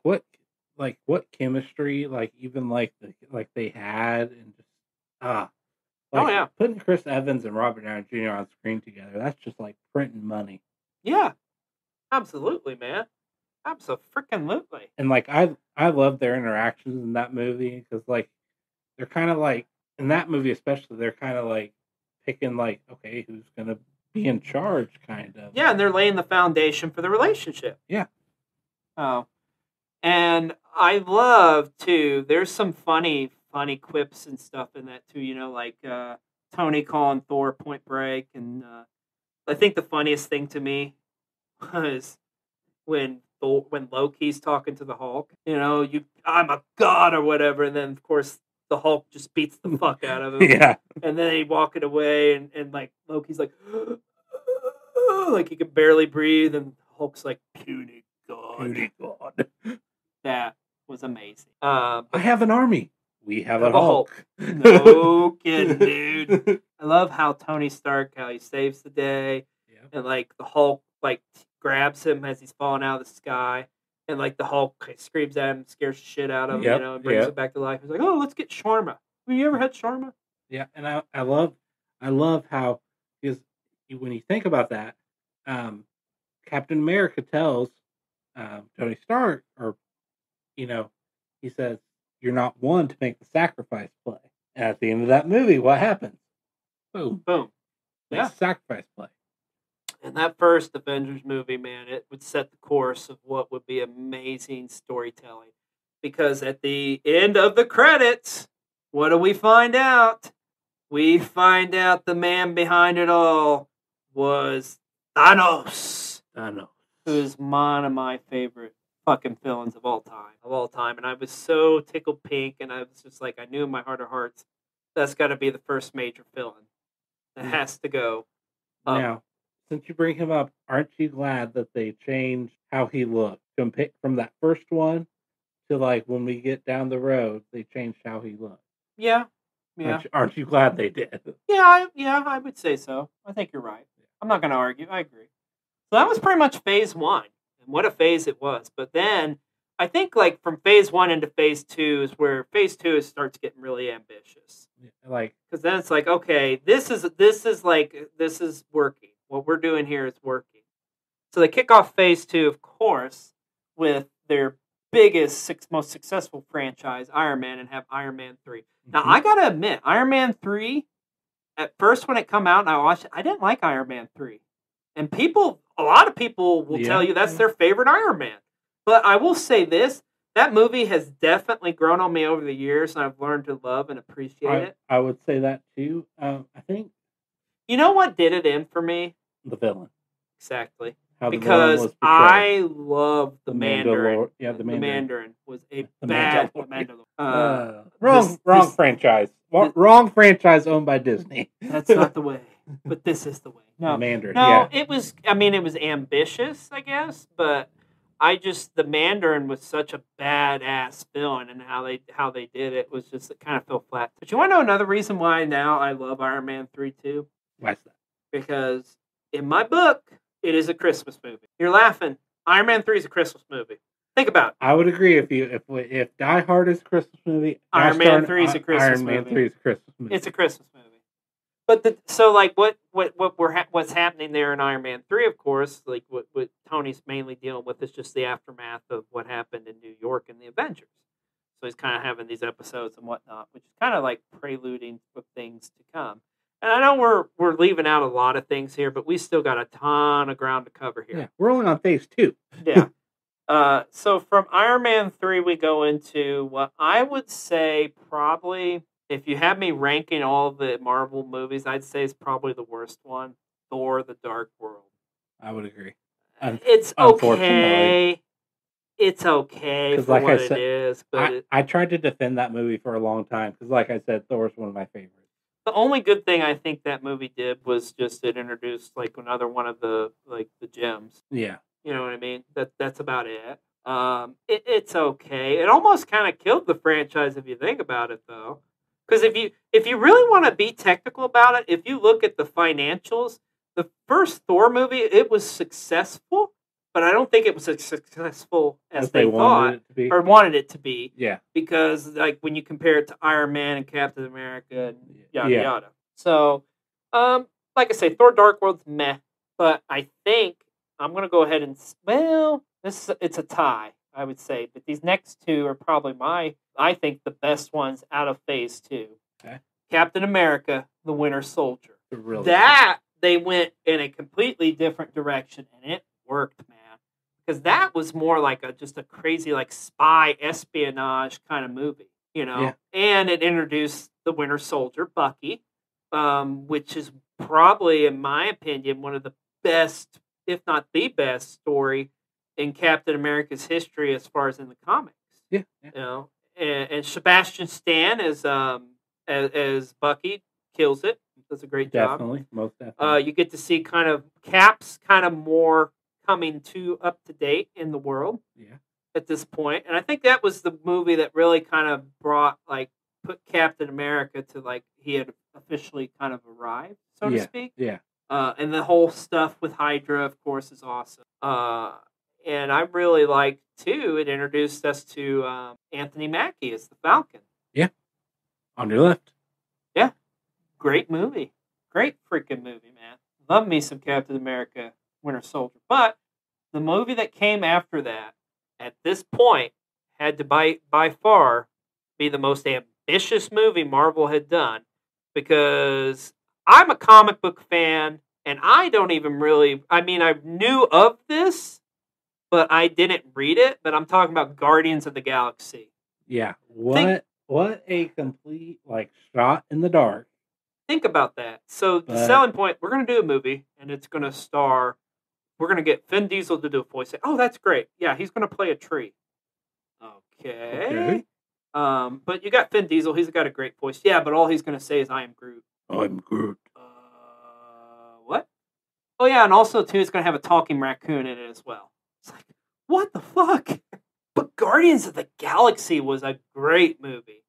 chemistry even they had, and just putting Chris Evans and Robert Downey Jr. on screen together, that's just printing money. Yeah, absolutely, man. Absolutely. And I love their interactions in that movie because they're kind of in that movie especially, they're kind of picking okay, who's gonna be in charge, kind of. Yeah, and they're laying the foundation for the relationship. Yeah. Oh, and I love too. There's some funny quips and stuff in that too. Tony calling Thor Point Break, and I think the funniest thing to me was when Loki's talking to the Hulk. I'm a god or whatever, and then of course the Hulk just beats the fuck out of him. Yeah. And then he walking away, and Loki's he can barely breathe, and Hulk's puny god. That was amazing. I have an army. We have a Hulk. No kidding, dude. I love how Tony Stark, how he saves the day, and the Hulk grabs him as he's falling out of the sky, and the Hulk screams at him, scares the shit out of him, and brings him back to life. He's like, "Oh, let's get shawarma. Have you ever had shawarma?" Yeah, and I love how when you think about that, Captain America tells Tony Stark, or he says, "You're not one to make the sacrifice play." And at the end of that movie, what happens? Boom. Yeah, sacrifice play. And that first Avengers movie, man, it would set the course of what would be amazing storytelling. Because at the end of the credits, what do we find out? We find out the man behind it all was Thanos. Who's one of my favorite fucking villains of all time. And I was so tickled pink, and I was just I knew in my heart of hearts, that's got to be the first major villain. It has to go up. Now, since you bring him up, aren't you glad that they changed how he looked? From that first one to when we get down the road, they changed how he looked. Yeah. Yeah. Aren't you glad they did? Yeah, I would say so. I think you're right. I'm not going to argue. I agree. So that was pretty much phase one, and what a phase it was. But then I think like from phase one into phase two is where phase two starts getting really ambitious. Like, because then it's like, okay, this is working. What we're doing here is working. So they kick off phase two, of course, with their biggest, most successful franchise, Iron Man, and have Iron Man 3. Now, I got to admit, Iron Man 3, at first when it come out and I watched it, I didn't like Iron Man 3. And a lot of people will tell you that's their favorite Iron Man. But I will say this, that movie has definitely grown on me over the years, and I've learned to love and appreciate it. I would say that, too. I think... You know what did it in for me? The villain. Exactly. How because I love the Mandarin. Yeah, the Mandarin was a bad Mandalorian. Wrong franchise. Wrong franchise owned by Disney. That's not the way. But this is the way. No, the Mandarin. No, yeah. It was. I mean, it was ambitious, I guess, but the Mandarin was such a badass villain, and how they did it was just it kind of fell flat. But you want to know another reason why now I love Iron Man 3 too? Why's that? Because in my book, it is a Christmas movie. You're laughing. Iron Man 3 is a Christmas movie. Think about it. I would agree if Die Hard is a Christmas movie, Iron Man 3 is a Christmas movie. Iron Man 3 is a Christmas movie. It's a Christmas movie. But what's happening there in Iron Man 3, of course, like what Tony's mainly dealing with is just the aftermath of what happened in New York in the Avengers. So he's kind of having these episodes and whatnot, which is kind of like preluding for things to come. And I know we're leaving out a lot of things here, but we still got a ton of ground to cover here. Yeah, we're only on phase 2. Yeah. So from Iron Man 3, we go into what I would say probably, if you have me ranking all the Marvel movies, I'd say it's probably the worst one, Thor: The Dark World. I would agree. It's okay. It's okay for like what it is. But I tried to defend that movie for a long time because, like I said, Thor's one of my favorites. The only good thing I think that movie did was just it introduced like another one of the gems. Yeah. You know what I mean? That's about it. It's okay. It almost kind of killed the franchise if you think about it, though. Because if you really want to be technical about it, if you look at the financials, the first Thor movie, it was successful, but I don't think it was as successful as they thought or wanted it to be. Yeah. Because like when you compare it to Iron Man and Captain America and yada yada. So, like I say, Thor: Dark World's meh, but I think I'm gonna go ahead and it's a tie, I would say. But these next two are probably I think the best ones out of phase 2. Okay. Captain America, The Winter Soldier. Really They went in a completely different direction, and it worked, man. Because that was more like just a crazy like spy espionage kind of movie, you know. Yeah. And it introduced the Winter Soldier, Bucky, which is probably, in my opinion, one of the best, if not the best, story in Captain America's history as far as in the comics. Yeah. You know, and Sebastian Stan as Bucky kills it. Does a great job. Definitely, most definitely. You get to see kind of Cap's kind of more coming up to date in the world. Yeah. At this point, and I think that was the movie that really kind of put Captain America to like he had officially kind of arrived, so to speak. Yeah. And the whole stuff with Hydra, of course, is awesome. And I really liked too. It introduced us to Anthony Mackie as the Falcon. Yeah. On your left. Yeah. Great movie. Great freaking movie, man. Love me some Captain America Winter Soldier. But the movie that came after that, at this point, had to by far be the most ambitious movie Marvel had done. Because I'm a comic book fan, and I don't even really... I mean, I knew of this, but I didn't read it. But I'm talking about Guardians of the Galaxy. Yeah. What a complete, shot in the dark. Think about that. So the selling point, we're going to do a movie, and it's going to star, we're going to get Vin Diesel to do a voice. Oh, that's great. Yeah, he's going to play a tree. Okay. But you got Vin Diesel. He's got a great voice. Yeah, but all he's going to say is, I am Groot. I'm Groot. What? Oh, yeah, and also, too, it's going to have a talking raccoon in it as well. It's like, what the fuck? But Guardians of the Galaxy was a great movie.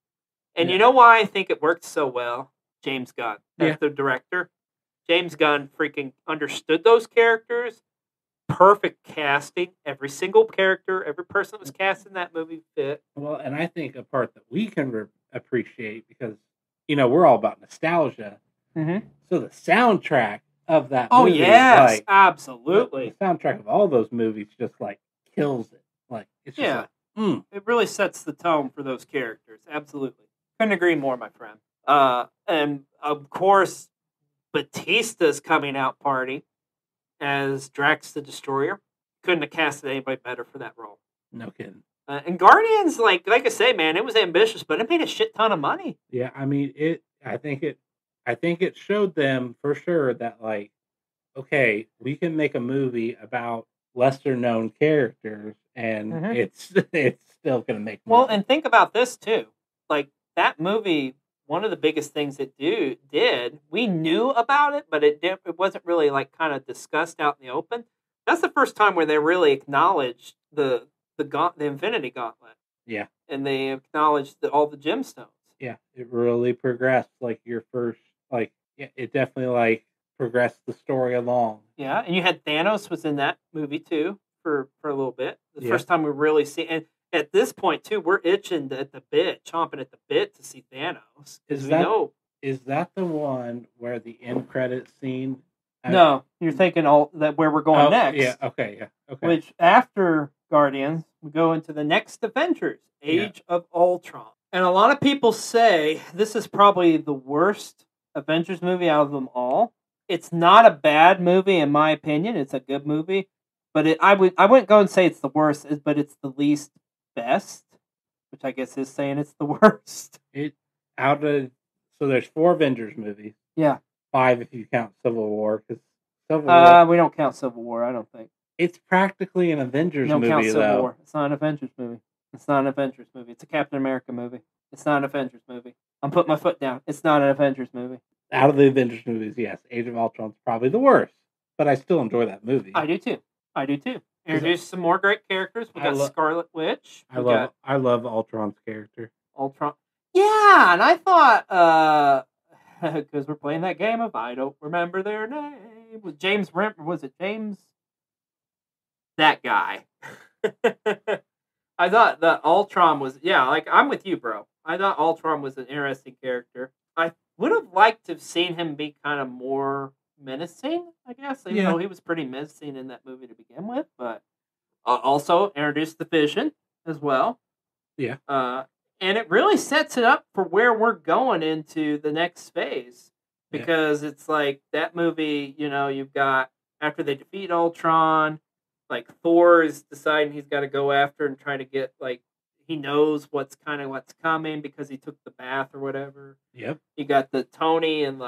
And you know why I think it worked so well? James Gunn, Yeah. the director. James Gunn freaking understood those characters. Perfect casting. Every single character, every person that was cast in that movie fit. Well, and I think a part that we can appreciate because, we're all about nostalgia. Mm-hmm. So the soundtrack of that Oh, movie, yes, absolutely. The soundtrack of all those movies just kills it. It's just it really sets the tone for those characters. Absolutely. Couldn't agree more, my friend. And of course, Batista's coming out party as Drax the Destroyer. Couldn't have casted anybody better for that role. No kidding. And Guardians, like I say, man, it was ambitious, but it made a shit ton of money. Yeah, I mean I think it showed them for sure that okay, we can make a movie about lesser known characters and it's still gonna make money. Well, and think about this too. Like that movie, one of the biggest things it did, we knew about it, but it wasn't really kind of discussed out in the open. That's the first time where they really acknowledged the Infinity Gauntlet. Yeah. And they acknowledged all the gemstones. Yeah, it really progressed your first it definitely progressed the story along. Yeah, and you had Thanos was in that movie too for a little bit. The first time we really see, and at this point too, we're itching at the bit, chomping at the bit to see Thanos. Is that the one where the end credit scene? No, you're thinking where we're going next. Yeah, okay. Which after Guardians, we go into the next Avengers, Age of Ultron. And a lot of people say this is probably the worst Avengers movie out of them all. It's not a bad movie in my opinion. It's a good movie, but I wouldn't go and say it's the worst, but it's the least best, which I guess is saying it's the worst. So there's 4 Avengers movies. Yeah. 5 if you count Civil War, because Civil War. We don't count Civil War. I don't think it's practically an Avengers movie. Count Civil War. It's not an Avengers movie. It's not an Avengers movie. It's a Captain America movie. It's not an Avengers movie. I'm putting my foot down. It's not an Avengers movie. Out of the Avengers movies, yes, Age of Ultron's probably the worst, but I still enjoy that movie. I do too. Introduce some more great characters. We got Scarlet Witch. I love Ultron's character. Ultron. Yeah, and I thought because we're playing that game of I don't remember their name. Was James Brent? Was it James? That guy. I thought that Ultron was I'm with you, bro. I thought Ultron was an interesting character. I would have liked to have seen him be kind of more menacing, I guess, even though he was pretty menacing in that movie to begin with. But also introduced the Vision as well. Yeah. And it really sets it up for where we're going into the next phase. Because it's that movie, you've got, after they defeat Ultron, Thor is deciding he's got to go after and try to get, he knows what's coming because he took the bath or whatever. Yep. You got the Tony and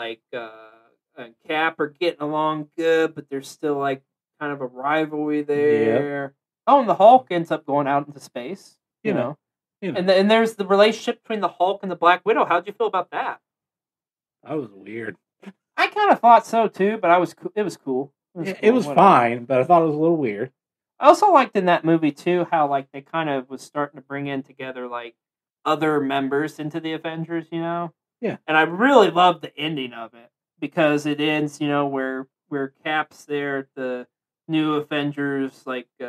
and Cap are getting along good, but there's still kind of a rivalry there. Yep. Oh, and the Hulk ends up going out into space. You know. And there's the relationship between the Hulk and the Black Widow. How'd you feel about that? That was weird. I kind of thought so too, but it was cool. It was fine, but I thought it was a little weird. I also liked in that movie too how they kind of was starting to bring in together other members into the Avengers, Yeah. And I really loved the ending of it because it ends, where Cap's there at the new Avengers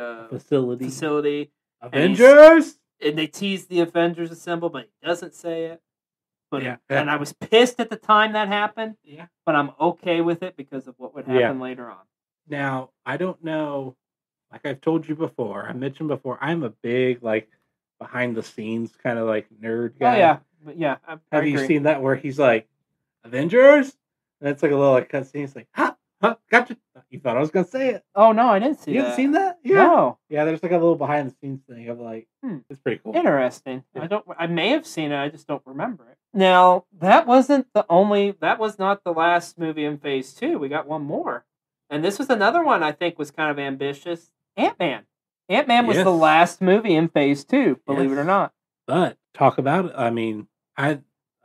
facility. Avengers. And they tease the Avengers Assemble, but he doesn't say it. But and I was pissed at the time that happened. Yeah. But I'm okay with it because of what would happen later on. Now, I don't know, I've told you before, I mentioned before, I'm a big, behind the scenes kind of, nerd guy. Oh, yeah. But yeah, I Have you agree. seen that where he's Avengers? And it's a little, cutscene. He's gotcha. You thought I was going to say it. Oh, no, I didn't see that. You haven't seen that? Yeah. No. Yeah, there's a little behind the scenes thing of it's pretty cool. Interesting. Yeah. I may have seen it, I just don't remember it. Now, that was not the last movie in Phase 2. We got one more. And this was another one I think was kind of ambitious. Ant-Man. Ant-Man was the last movie in Phase 2, believe it or not. But talk about it. I mean, I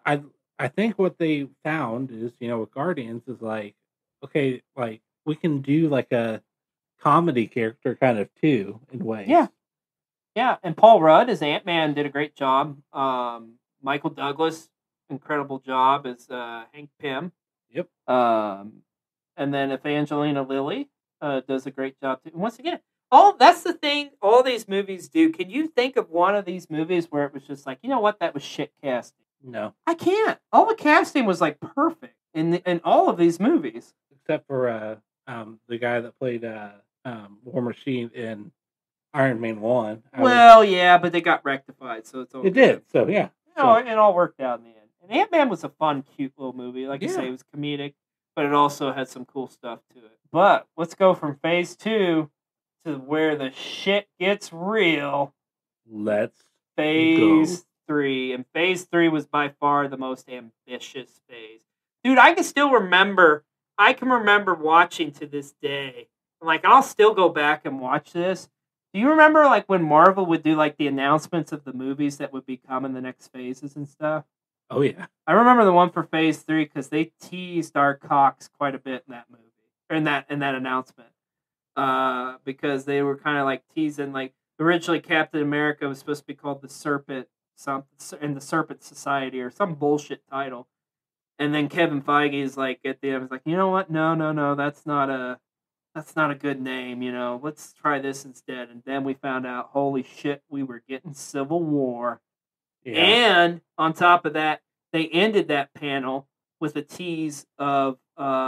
think what they found is, with Guardians is okay, we can do a comedy character kind of too in ways. Yeah. Yeah, and Paul Rudd as Ant-Man did a great job. Michael Douglas, incredible job as Hank Pym. Yep. And then Evangelina Lilly does a great job too. And once again, that's the thing all these movies do. Can you think of one of these movies where it was just like, you know what, that was shit casting? No. I can't. All the casting was like perfect in all of these movies. Except for the guy that played War Machine in Iron Man 1. Yeah, but they got rectified, so it's all It did, so yeah. It all worked out in the end. And Ant-Man was a fun, cute little movie. Like you say, it was comedic, but it also had some cool stuff to it. But let's go from Phase 2 to where the shit gets real. Let's Phase 3. And Phase 3 was by far the most ambitious phase. Dude, I can remember watching to this day. Like, I'll still go back and watch this. Do you remember, like, when Marvel would do, like, the announcements of the movies that would be coming the next phases and stuff? Oh, yeah. I remember the one for Phase 3 because they teased our cocks quite a bit in that movie. Or in that announcement. Because they were kind of, like, teasing, like, originally Captain America was supposed to be called the Serpent and the Serpent Society or some bullshit title. And then Kevin Feige is, like, at the end, was like, you know what? No, that's not a good name, you know. Let's try this instead. And then we found out, holy shit, we were getting Civil War. Yeah. And on top of that, they ended that panel with a tease of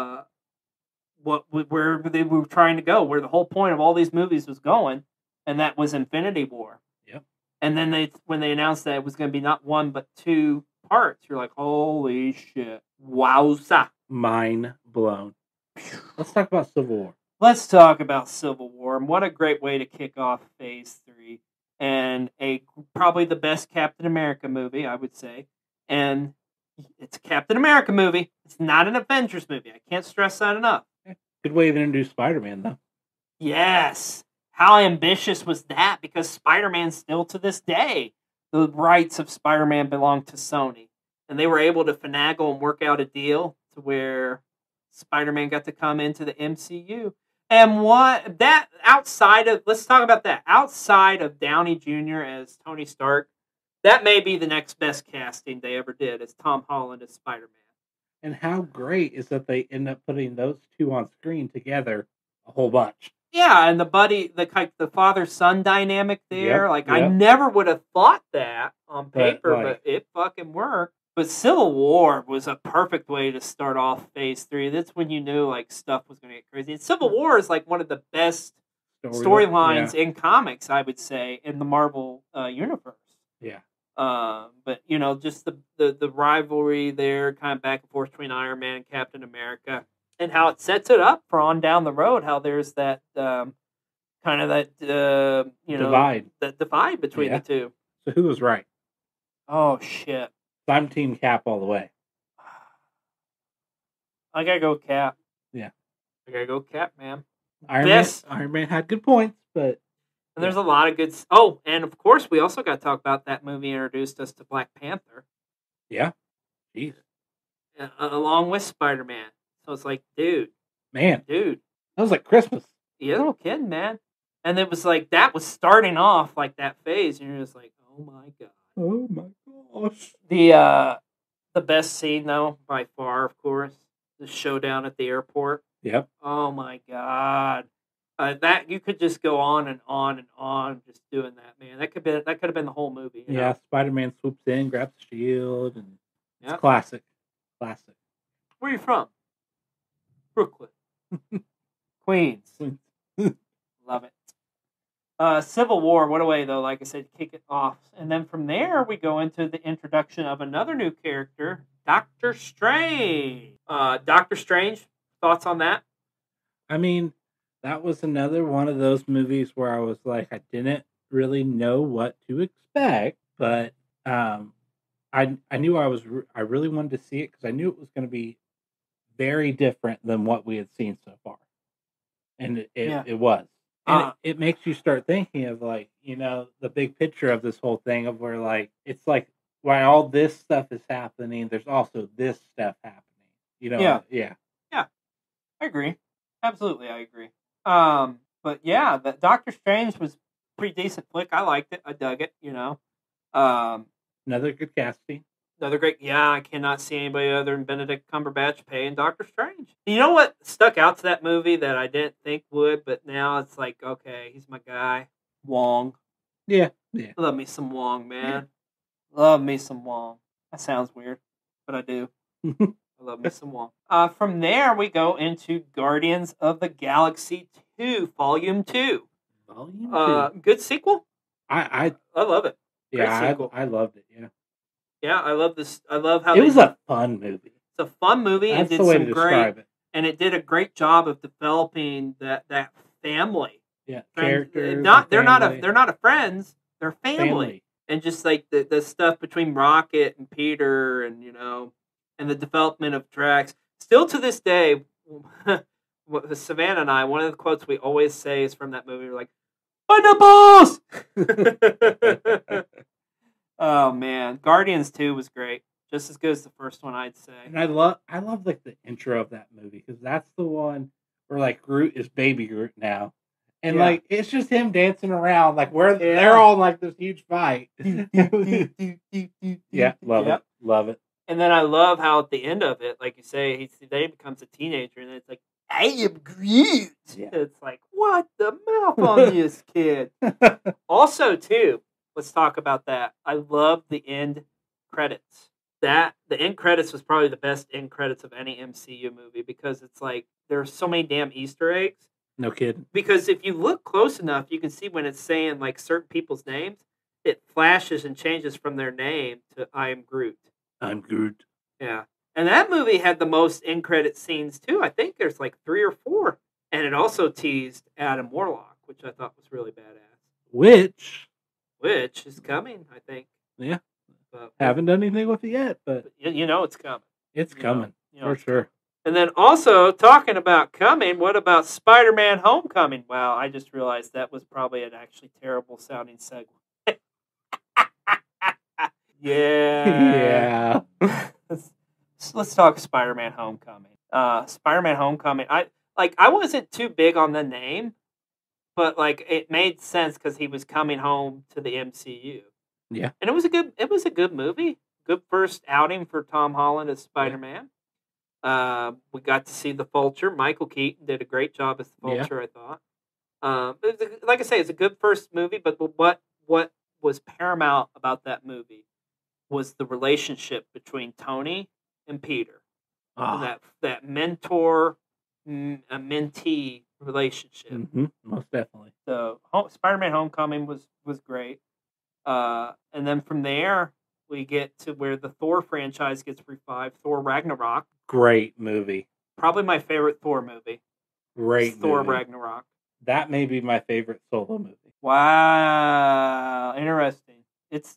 where they were trying to go, where the whole point of all these movies was going, and that was Infinity War. Yep. And then when they announced that it was going to be not one but two parts, you're like, holy shit. Wowza. Mind blown. Let's talk about Civil War. Let's talk about Civil War, and what a great way to kick off Phase 3, and probably the best Captain America movie, I would say. And it's a Captain America movie. It's not an Avengers movie. I can't stress that enough. Good way to introduce Spider-Man, though. Yes. How ambitious was that? Because Spider-Man still to this day, the rights of Spider-Man belong to Sony. And they were able to finagle and work out a deal to where Spider-Man got to come into the MCU. And let's talk about that. Outside of Downey Jr. as Tony Stark, that may be the next best casting they ever did, as Tom Holland as Spider-Man. And how great is that they end up putting those two on screen together a whole bunch. Yeah, and the father-son dynamic there. Yep. I never would have thought that on paper, but it fucking worked. But Civil War was a perfect way to start off Phase 3. That's when you knew stuff was going to get crazy. And Civil War is one of the best storylines in comics, I would say, in the Marvel universe. Yeah. But just the rivalry there, kind of back and forth between Iron Man and Captain America, and how it sets it up for on down the road. How there's that divide between the two. So who was right? Oh shit. I'm Team Cap all the way. I gotta go Cap. Yeah. I gotta go Cap, man. Iron Man had good points, but... And there's a lot of good... Oh, and of course, we also got to talk about that movie introduced us to Black Panther. Yeah. Jeez. Along with Spider-Man. So it's like, dude. Man. Dude. That was like Christmas. Yeah, no kidding, man. And it was that was starting off that phase, and you're just like, oh my god. Oh my gosh. The best scene, though, by far, of course, the showdown at the airport. Yep. Oh my god. That you could just go on and on and on just doing that, man. That could have been the whole movie. You know? Spider-Man swoops in, grabs the shield, and it's classic. Classic. Where are you from? Brooklyn. Queens. Love it. Civil War, what a way, though, like I said, kick it off. And then from there, we go into the introduction of another new character, Doctor Strange. Doctor Strange, thoughts on that? I mean, that was another one of those movies where I was like, I didn't really know what to expect, but I knew I really wanted to see it because I knew it was going to be very different than what we had seen so far. And it was. And it makes you start thinking of the big picture of this whole thing of where it's while all this stuff is happening, there's also this stuff happening. Yeah. I agree. Absolutely, I agree. But yeah, the Doctor Strange was a pretty decent flick. I liked it. I dug it. Now Another good casting. Another great, yeah, I cannot see anybody other than Benedict Cumberbatch playing Doctor Strange. You know what stuck out to that movie that I didn't think would, but now it's like, okay, he's my guy. Wong. Yeah. Love me some Wong, man. Love me some Wong. That sounds weird, but I do. I love me some Wong. From there, we go into Guardians of the Galaxy 2, Volume 2. Volume 2. Good sequel. I love it. Yeah, I loved it. Yeah. Yeah, I love this. I love how it was a fun movie. It's a fun movie. That's and the way did to some describe great, it. And it did a great job of developing that family. Yeah, characters. They're not a friends. They're family. And just like the stuff between Rocket and Peter, and and the development of Drax. Still to this day, Savannah and I, one of the quotes we always say is from that movie. We're like, "My nipples!" Oh man, Guardians 2 was great, just as good as the first one, I'd say. And I love like the intro of that movie, because that's the one where like Groot is baby Groot now, and like it's just him dancing around like they're all in like this huge fight. Yeah, love it. And then I love how at the end of it, like you say, he becomes a teenager, and it's like, I am Groot. Yeah. It's like, what the mouth on this kid. Also, too. Let's talk about that. I love the end credits. The end credits was probably the best end credits of any MCU movie, because it's like there's so many damn Easter eggs. No kidding. Because if you look close enough, you can see when it's saying like certain people's names, it flashes and changes from their name to I am Groot. I'm Groot. Yeah. And that movie had the most end credit scenes too. I think there's like 3 or 4. And it also teased Adam Warlock, which I thought was really badass. Which is coming, I think. Yeah. Haven't done anything with it yet, but you know it's coming. It's coming, for sure. And then also, talking about coming, what about Spider-Man Homecoming? Wow, I just realized that was probably an actually terrible sounding segue. Yeah. Let's talk Spider-Man Homecoming. Spider-Man Homecoming. I wasn't too big on the name, but like it made sense because he was coming home to the MCU. Yeah, and it was a good movie. Good first outing for Tom Holland as Spider-Man. Yeah. We got to see the Vulture. Michael Keaton did a great job as the Vulture. Yeah. I thought. Like I say, it's a good first movie. But what was paramount about that movie was the relationship between Tony and Peter. And that mentor a mentee relationship. Mm-hmm, most definitely. So Spider-Man Homecoming was great. And then from there, we get to where the Thor franchise gets revived. Thor Ragnarok. Great movie. Probably my favorite Thor movie. Great movie. Thor Ragnarok. That may be my favorite solo movie. Wow. Interesting. It's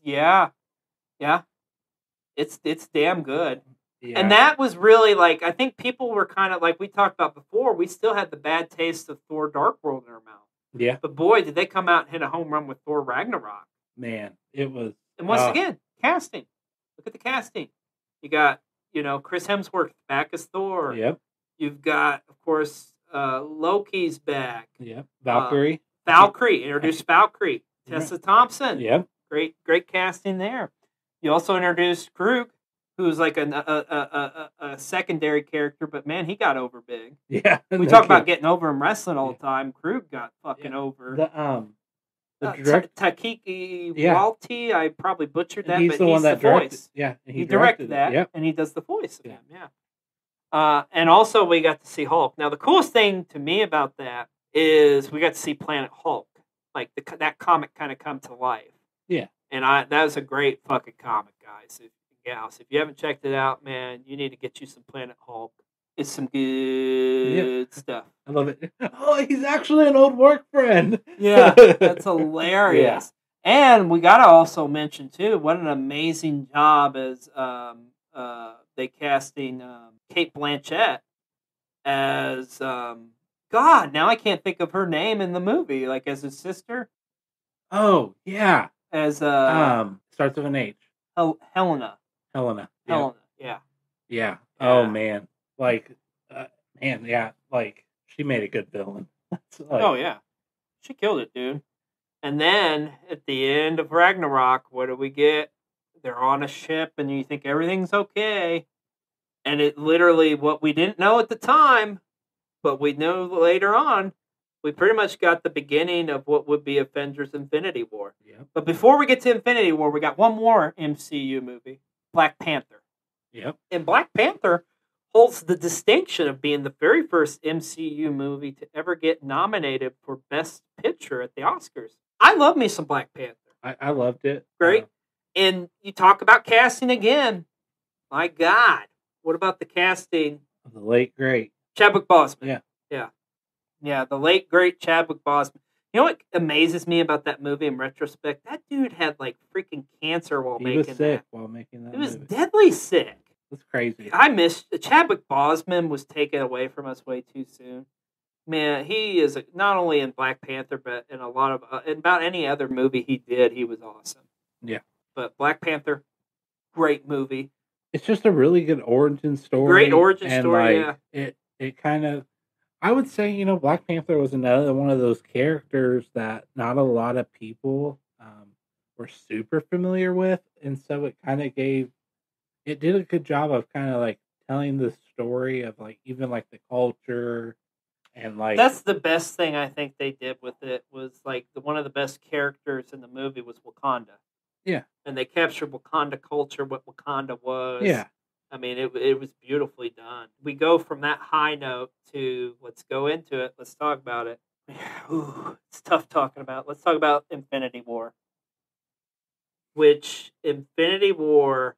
It's damn good. Yeah. And that was really like, I think people were kind of like we talked about before, we still had the bad taste of Thor Dark World in our mouth. Yeah. But boy, did they come out and hit a home run with Thor Ragnarok. Man, it was. And once again, casting. Look at the casting. You got, Chris Hemsworth back as Thor. Yep. You've got, of course, Loki's back. Yep. Valkyrie. Introduced Valkyrie. Tessa Thompson. Yep. Great casting there. You also introduced Krug, who's like a secondary character, but man, he got over big. Yeah. We talk about getting over in wrestling all the time. Krug got fucking over. The director, Takiki Walti, I probably butchered that, he's but the one that directed. Voice. Yeah, he directed that, and he does the voice of him. Yeah. And also we got to see Hulk. Now the coolest thing to me about that is we got to see Planet Hulk, like that comic kind of come to life. Yeah, and that was a great fucking comic, guys and gals. If you haven't checked it out, man, you need to get you some Planet Hulk. It's some good stuff. I love it. Oh, he's actually an old work friend. Yeah, that's hilarious. Yeah. And we got to also mention, too, what an amazing job as they casting Kate Blanchett as, God, now I can't think of her name in the movie, like as his sister. Oh, yeah. As, starts with an H. Helena. Yeah. Yeah. Oh, man. Like, like, she made a good villain. Oh, yeah. She killed it, dude. And then, at the end of Ragnarok, what do we get? they're on a ship, and you think everything's okay. And it literally, what we didn't know at the time, but we know later on, we pretty much got the beginning of what would be Avengers Infinity War. Yep. But before we get to Infinity War, we got one more MCU movie, Black Panther. Yep. And Black Panther holds the distinction of being the very first MCU movie to ever get nominated for Best Picture at the Oscars. I love me some Black Panther. I loved it. Great. And you talk about casting again. My God. What about the casting? The late, great Chadwick Boseman. Yeah. Yeah. Yeah, the late, great Chadwick Boseman. You know what amazes me about that movie in retrospect? That dude had like freaking cancer while making that. He was sick while making that He was movie. deadly sick. That's crazy. I missed Chadwick Boseman was taken away from us way too soon. Man, he is not only in Black Panther, but in a lot of in about any other movie he did, he was awesome. Yeah. But Black Panther, great movie. It's just a really good origin story. Great origin story, like, yeah. It kind of, I would say, you know, Black Panther was another one of those characters that not a lot of people were super familiar with. And so it kind of it did a good job of kind of like telling the story of like, even like the culture and like. That's the best thing I think they did with it was like one of the best characters in the movie was Wakanda. Yeah. And they captured Wakanda culture, what Wakanda was. Yeah. I mean, it was beautifully done. We go from that high note to let's go into it. Let's talk about it. Ooh, it's tough talking about. Let's talk about Infinity War. Which Infinity War,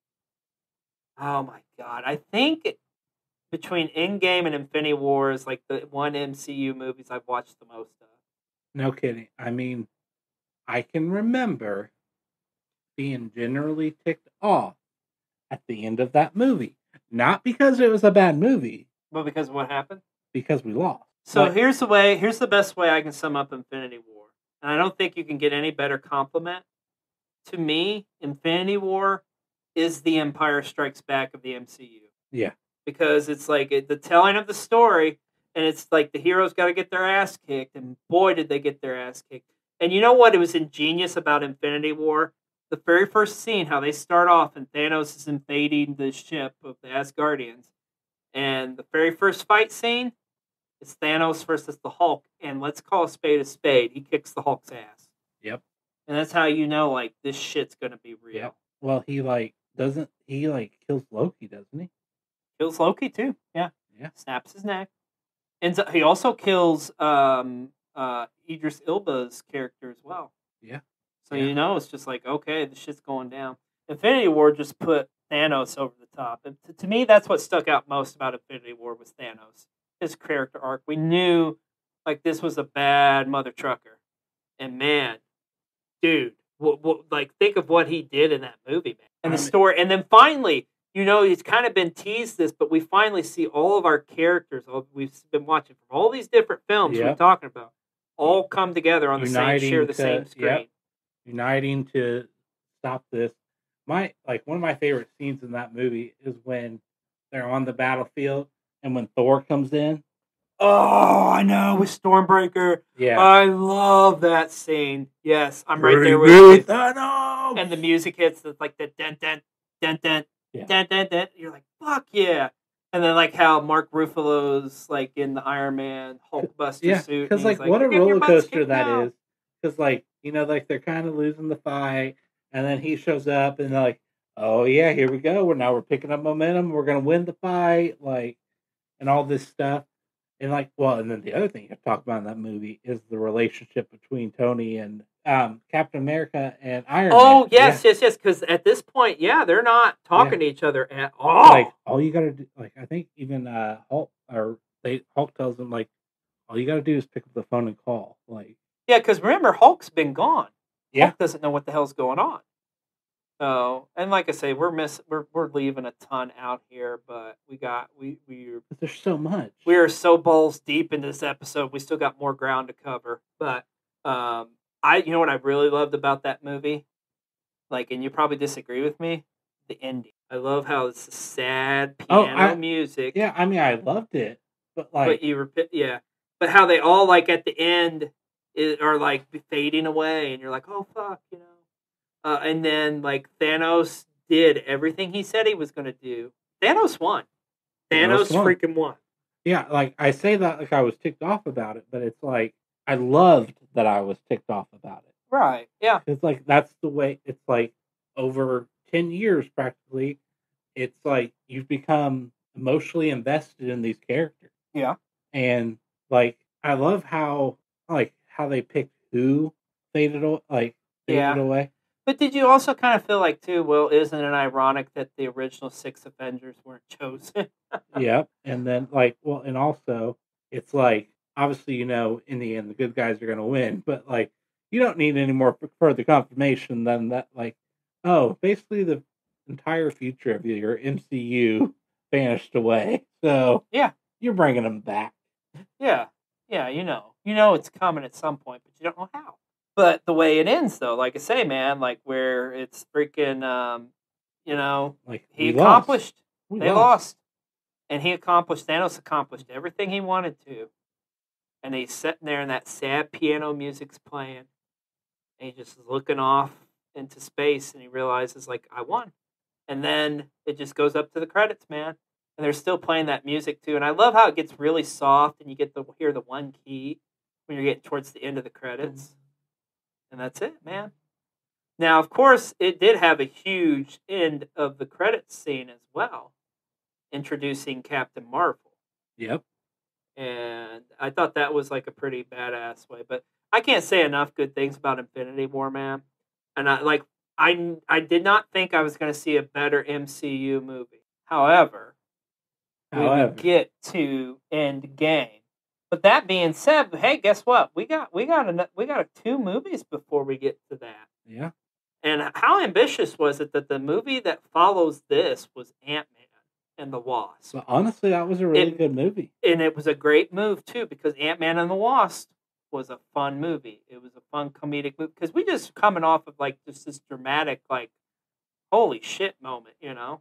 oh my God. I think between Endgame and Infinity War is like the one MCU movies I've watched the most of. No kidding. I mean, I can remember being generally ticked off at the end of that movie. Not because it was a bad movie. But because of what happened? Because we lost. So here's the best way I can sum up Infinity War. And I don't think you can get any better compliment. To me, Infinity War is the Empire Strikes Back of the MCU. Yeah. Because it's like the telling of the story, and it's like the heroes got to get their ass kicked, and boy, did they get their ass kicked. And you know what? It was ingenious about Infinity War? The very first scene, how they start off, and Thanos is invading the ship of the Asgardians. And the very first fight scene is Thanos versus the Hulk. And let's call a spade a spade. He kicks the Hulk's ass. Yep. And that's how you know, like, this shit's going to be real. Yep. Well, he kills Loki, doesn't he? Kills Loki, too. Yeah. Yeah. Snaps his neck. And he also kills Idris Elba's character as well. Yeah. So, you know, it's just like, okay, the shit's going down. Infinity War just put Thanos over the top. And to me, that's what stuck out most about Infinity War was Thanos. His character arc. We knew, like, this was a bad mother trucker. And, man, dude, like, think of what he did in that movie, man. And the story. And then finally, you know, it's kind of been teased this, but we finally see all of our characters we've been watching from all these different films we're talking about all come together on the same screen. Yep. Uniting to stop this. One of my favorite scenes in that movie is when they're on the battlefield and when Thor comes in. Oh, I know, with Stormbreaker. Yeah. I love that scene. Yes, I'm right there with you. Thanos! And the music hits, it's like the dent, dent, dent, dent, dent, dent, dent. You're like, fuck yeah. And then, like, how Mark Ruffalo's, like, in the Iron Man Hulkbuster suit. Because, like, what a roller coaster that is. Because, like, you know, like, they're kind of losing the fight, and then he shows up, and they're like, oh, yeah, here we go. We're picking up momentum. We're going to win the fight, like, and all this stuff. And, like, well, and then the other thing you have to talk about in that movie is the relationship between Tony and Captain America and Iron Man. Oh, yes. Because at this point, they're not talking to each other at all. Like, all you got to do, like, I think even Hulk tells them, like, all you got to do is pick up the phone and call. Like, yeah, because remember, Hulk's been gone. Yeah. Hulk doesn't know what the hell's going on. So, and like I say, we're leaving a ton out here, but there's so much. We are so balls deep in this episode. We still got more ground to cover. But you know what I really loved about that movie? Like, and you probably disagree with me, the ending. I love how it's sad piano music. Yeah, I mean, I loved it, but but how they all, like, at the end are like fading away, and you're like, oh fuck, you know. And then like Thanos did everything he said he was going to do. Thanos won. Thanos freaking won. Yeah, like I say that like I was ticked off about it, but it's like I loved that I was ticked off about it. Right. Yeah. It's like that's the way. It's like over 10 years practically. It's like you've become emotionally invested in these characters. Yeah. And like I love how they picked who faded away. But did you also kind of feel like too? Well, isn't it ironic that the original 6 Avengers weren't chosen? Yep. And then and also it's like obviously in the end the good guys are going to win, but like you don't need any more further confirmation than that. Like, oh, basically the entire future of your MCU vanished away. So yeah, you're bringing them back. Yeah, you know it's coming at some point, but you don't know how. But the way it ends, though, like I say, man, like where it's freaking, like he accomplished. They lost, and Thanos accomplished everything he wanted to, and he's sitting there, and that sad piano music's playing, and he's just looking off into space, and he realizes, like, I won, and then it just goes up to the credits, man. And they're still playing that music too. And I love how it gets really soft and you get to hear the one key when you're getting towards the end of the credits. And that's it, man. Now, of course, it did have a huge end of the credits scene as well, introducing Captain Marvel. Yep. And I thought that was like a pretty badass way. But I can't say enough good things about Infinity War, man. And I did not think I was going to see a better MCU movie. However, we would get to Endgame. But that being said, hey, guess what? We got 2 movies before we get to that. Yeah. And how ambitious was it that the movie that follows this was Ant-Man and the Wasp? Well, honestly, that was a really good movie. And it was a great move too, because Ant-Man and the Wasp was a fun movie. It was a fun comedic movie because we just coming off of like just this dramatic like holy shit moment, you know.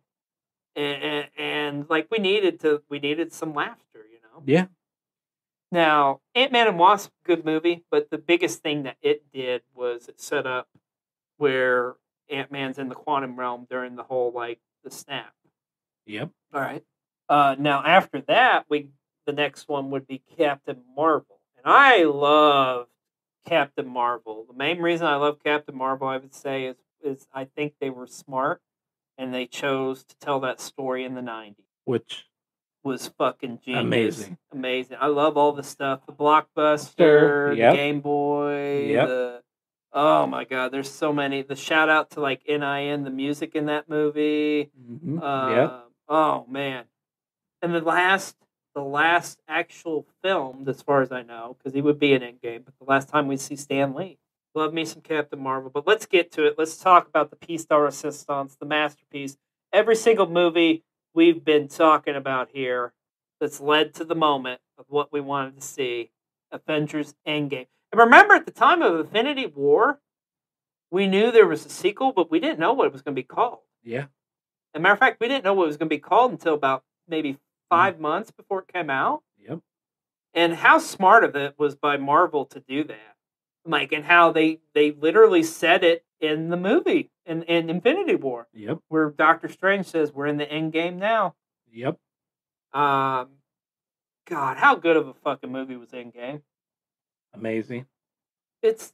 And like we needed some laughter, you know. Yeah. Now, Ant-Man and Wasp, good movie, but the biggest thing that it did was it set up where Ant-Man's in the quantum realm during the whole like the snap. Yep. All right. Now after that, the next one would be Captain Marvel, and I love Captain Marvel. The main reason I love Captain Marvel, I would say, is I think they were smart. And they chose to tell that story in the 90s. Which was fucking genius. Amazing. I love all the stuff. The Blockbuster, the Game Boy, oh my God, there's so many. The shout out to like NIN, the music in that movie. Mm-hmm. Oh man. And the last actual film, as far as I know, because he would be in Endgame, but the last time we see Stan Lee. Love me some Captain Marvel, but let's get to it. Let's talk about the piece de resistance, the masterpiece. Every single movie we've been talking about here that's led to the moment of what we wanted to see, Avengers Endgame. And remember, at the time of Infinity War, we knew there was a sequel, but we didn't know what it was going to be called. Yeah. As a matter of fact, we didn't know what it was going to be called until about maybe 5 months before it came out. Yep. And how smart of it was by Marvel to do that. Like, and how they literally said it in the movie, in Infinity War. Yep. Where Doctor Strange says, we're in the end game now. Yep. God, how good of a fucking movie was Endgame? Amazing. It's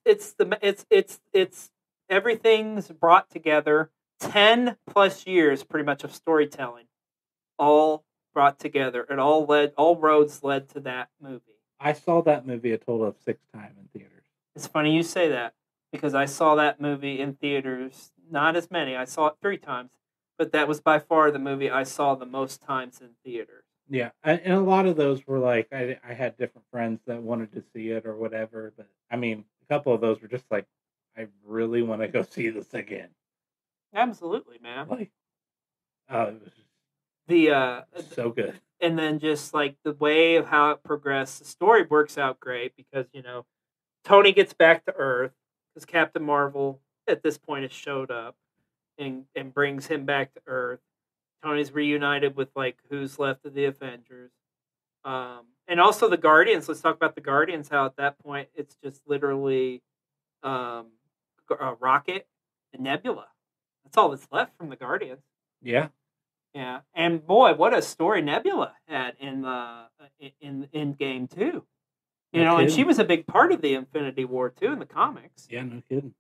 everything's brought together. 10 plus years, pretty much, of storytelling, all brought together, and all roads led to that movie. I saw that movie a total of 6 times in theaters. It's funny you say that, because I saw that movie in theaters, not as many. I saw it 3 times, but that was by far the movie I saw the most times in theaters. Yeah, and a lot of those were like, I had different friends that wanted to see it or whatever, but I mean, a couple of those were just like, I really want to go see this again. Absolutely, man. Like, it was just so good. And then just like the way of how it progressed, the story works out great because, you know, Tony gets back to Earth because Captain Marvel at this point has showed up and brings him back to Earth. Tony's reunited with like who's left of the Avengers. And also the Guardians. Let's talk about the Guardians, how at that point it's just literally Rocket and Nebula. That's all that's left from the Guardians. Yeah. Yeah, and boy, what a story Nebula had in the in game too. You know, and she was a big part of the Infinity War too in the comics. Yeah, no kidding.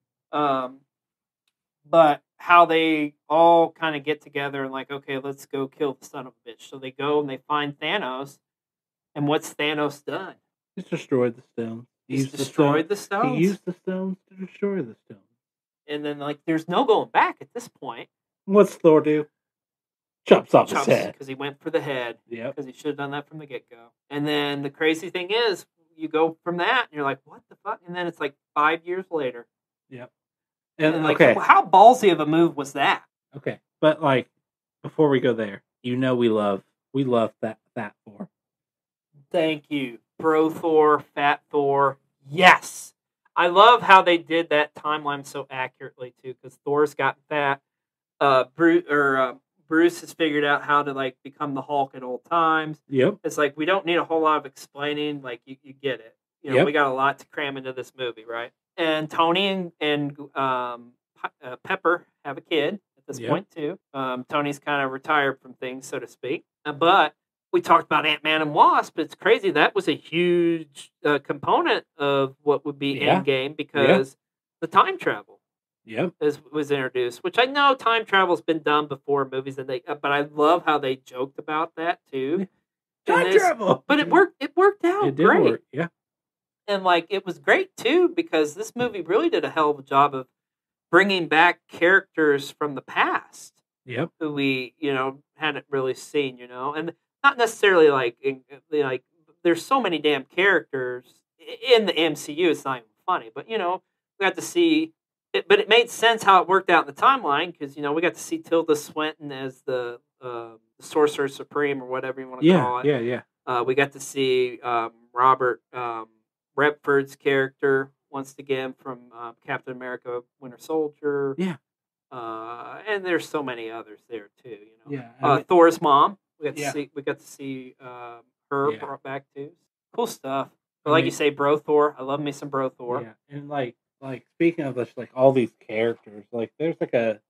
But how they all kind of get together and like, okay, let's go kill the son of a bitch. So they go and they find Thanos, and what's Thanos done? He's destroyed the stones. He's destroyed the stones. He used the stones to destroy the stones. And then like, there's no going back at this point. What's Thor do? Chops off his head. Because he went for the head. Yep. Because he should have done that from the get-go. And then the crazy thing is, you go from that, and you're like, what the fuck? And then it's like 5 years later. Yep. And like, how ballsy of a move was that? Okay. But like, before we go there, we love that Thor. Thank you. Bro Thor, Fat Thor. Yes. I love how they did that timeline so accurately, too, because Thor's got fat. Bruce has figured out how to like become the Hulk at all times. Yep. It's like we don't need a whole lot of explaining. Like you get it. You know, we got a lot to cram into this movie, right? And Tony and Pepper have a kid at this point too. Tony's kind of retired from things, so to speak. But we talked about Ant-Man and Wasp. It's crazy. That was a huge component of what would be Endgame because the time travel. Yep, was introduced, which I know time travel's been done before in movies, and but I love how they joked about that too. Time travel, but it worked. It worked out. It did great. Work. Yeah, and like it was great too because this movie really did a hell of a job of bringing back characters from the past. Yep, who we hadn't really seen, and not necessarily like there's so many damn characters in the MCU. It's not even funny, but we got to see. But it made sense how it worked out in the timeline because we got to see Tilda Swinton as the Sorcerer Supreme or whatever you want to call it. Yeah. We got to see Robert Redford's character once again from Captain America: Winter Soldier. Yeah. And there's so many others there too. Yeah. Thor's mom. We got to see her brought back too. Cool stuff. But like you say, Bro Thor. I love me some Bro Thor. Yeah, and like speaking of this, like all these characters, like there's like a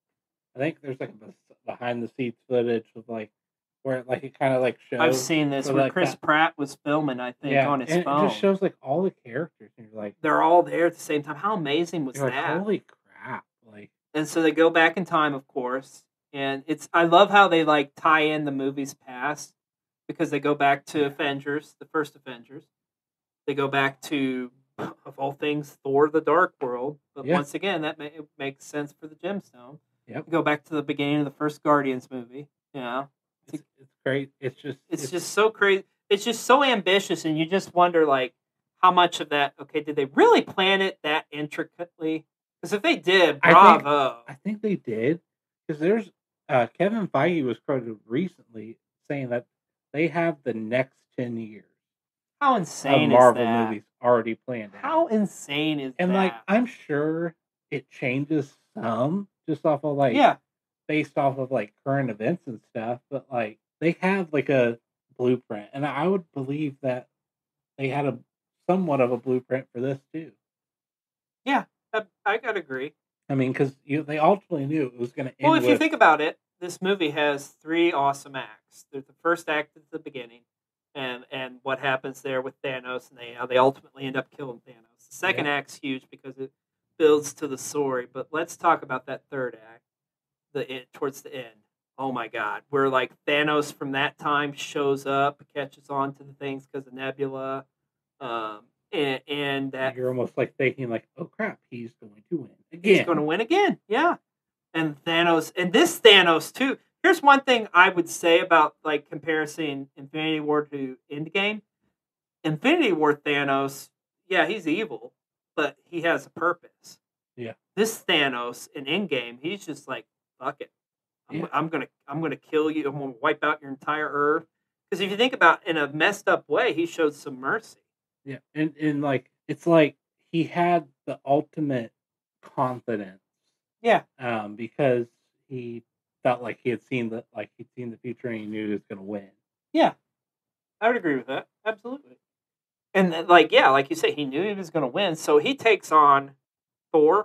behind the scenes footage of like where like it kind of like shows. I've seen this where like Chris Pratt was filming, I think, on his phone. It just shows like all the characters, and you're like they're all there at the same time. How amazing was that? Like, holy crap! Like, and so they go back in time, of course, and I love how they like tie in the movie's past because they go back to Avengers, the first Avengers. They go back to, of all things, Thor: The Dark World. But once again, it makes sense for the gemstone. Yep. You go back to the beginning of the first Guardians movie. It's great. It's just so crazy. It's just so ambitious, and you just wonder, like, how much of that? Okay, did they really plan it that intricately? Because if they did, bravo. I think they did. Because there's Kevin Feige was quoted recently saying that they have the next 10 years. How insane Marvel is that? movies already planned out. How insane is that? And like, I'm sure it changes some just off of like, based off of like current events and stuff. But like, they have like a blueprint, and I would believe that they had a somewhat of a blueprint for this too. Yeah, I gotta agree. I mean, because they ultimately knew it was going to end. Well, if you think about it, this movie has 3 awesome acts. There's the first act at the beginning. And what happens there with Thanos, and how they ultimately end up killing Thanos. The second act's huge because it builds to the story. But let's talk about that third act, towards the end. Oh my God, where like Thanos from that time shows up, catches on to the things because of Nebula, and that you're almost like thinking like, oh crap, he's going to win again. He's going to win again, yeah. And Thanos, and this Thanos too. Here's one thing I would say about like comparing Infinity War to Endgame. Infinity War Thanos, yeah, he's evil, but he has a purpose. Yeah. This Thanos in Endgame, he's just like, fuck it. I'm gonna kill you. I'm gonna wipe out your entire Earth. Because if you think about it, in a messed up way, he showed some mercy. Yeah, and like it's like he had the ultimate confidence. Yeah. Because he felt like he'd seen the future and he knew he was going to win. Yeah, I would agree with that. Absolutely. And like you say, he knew he was going to win, so he takes on Thor,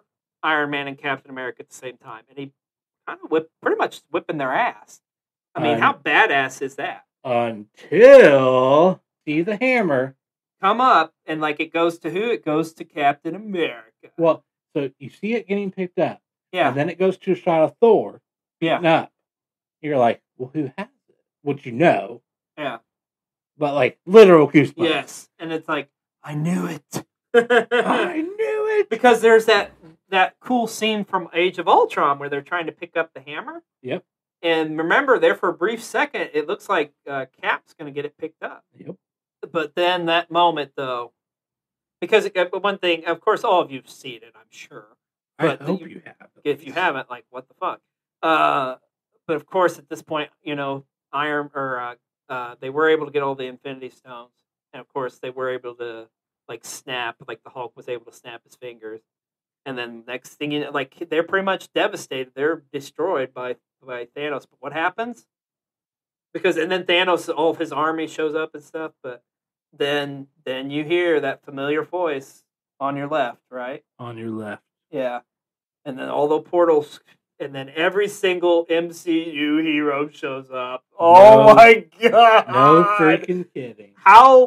Iron Man and Captain America at the same time, and he kind of pretty much whipping their ass. I mean, how badass is that? Until see the hammer come up, and like it goes to who? It goes to Captain America. Well, so you see it getting picked up. Yeah. And then it goes to a shot of Thor beating Yeah. up. You're like, well, who has it? Which you know. Yeah. But like literal goosebumps. Yes. And it's like, I knew it. I knew it. Because there's that cool scene from Age of Ultron where they're trying to pick up the hammer. Yep. And remember, there for a brief second, it looks like Cap's going to get it picked up. Yep. But then that moment, though, because one thing, of course, all of you've seen it, I'm sure. But I hope you have. If you haven't, like, what the fuck? But of course, at this point, you know, they were able to get all the Infinity Stones, and of course, they were able to like snap, like the Hulk was able to snap his fingers, and then next thing you know, like they're pretty much devastated. They're destroyed by Thanos. But what happens? And then Thanos, all of his army shows up and stuff. But then you hear that familiar voice on your left, right? On your left. Yeah. And then all the portals, and then every single MCU hero shows up. Oh my god! No freaking kidding. How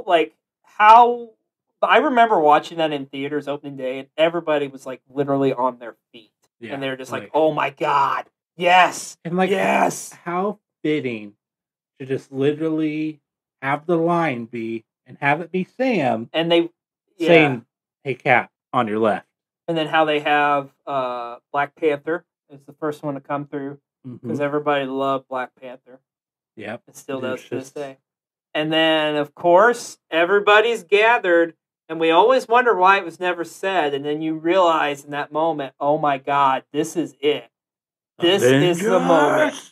I remember watching that in theaters opening day, and everybody was like literally on their feet, and they were just like, "Oh my god, yes!" And like, yes, how fitting to just literally have the line be and have it be Sam, and they saying, "Hey, Cap, on your left." And then how they have Black Panther is the first one to come through because everybody loved Black Panther. Yep. It still does to this day. And then, of course, everybody's gathered, and we always wonder why it was never said. And then you realize in that moment, oh my God, this is it. This is the moment.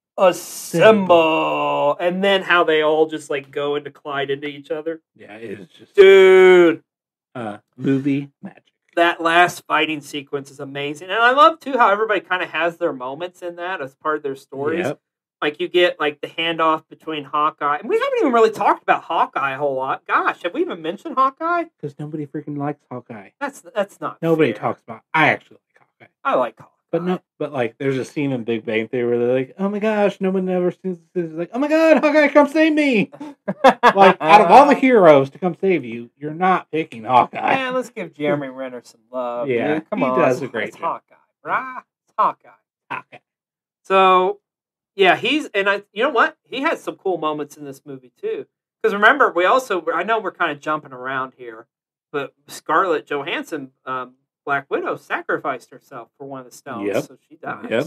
Assemble. And then how they all just like go and collide into each other. Yeah, it is just... Dude. Movie magic. That last fighting sequence is amazing. And I love, too, how everybody kind of has their moments in that as part of their stories. Yep. Like, you get, like, the handoff between Hawkeye. And we haven't even really talked about Hawkeye a whole lot. Gosh, have we even mentioned Hawkeye? Because nobody freaking likes Hawkeye. That's not Nobody fair. talks about... I actually like Hawkeye. I like Hawkeye. But like, there's a scene in Big Bang Theory where they're like, oh my gosh, no one ever sees this. Like, oh my God, Hawkeye, come save me. Like, out of all the heroes to come save you, you're not picking Hawkeye. Man, let's give Jeremy Renner some love. Yeah, dude. Come on. He does a great job. Hawkeye, right? It's Hawkeye. Hawkeye. So, yeah, you know what? He has some cool moments in this movie, too. Because remember, I know we're kind of jumping around here, but Scarlett Johansson, Black Widow, sacrificed herself for one of the stones, so she dies. Yep.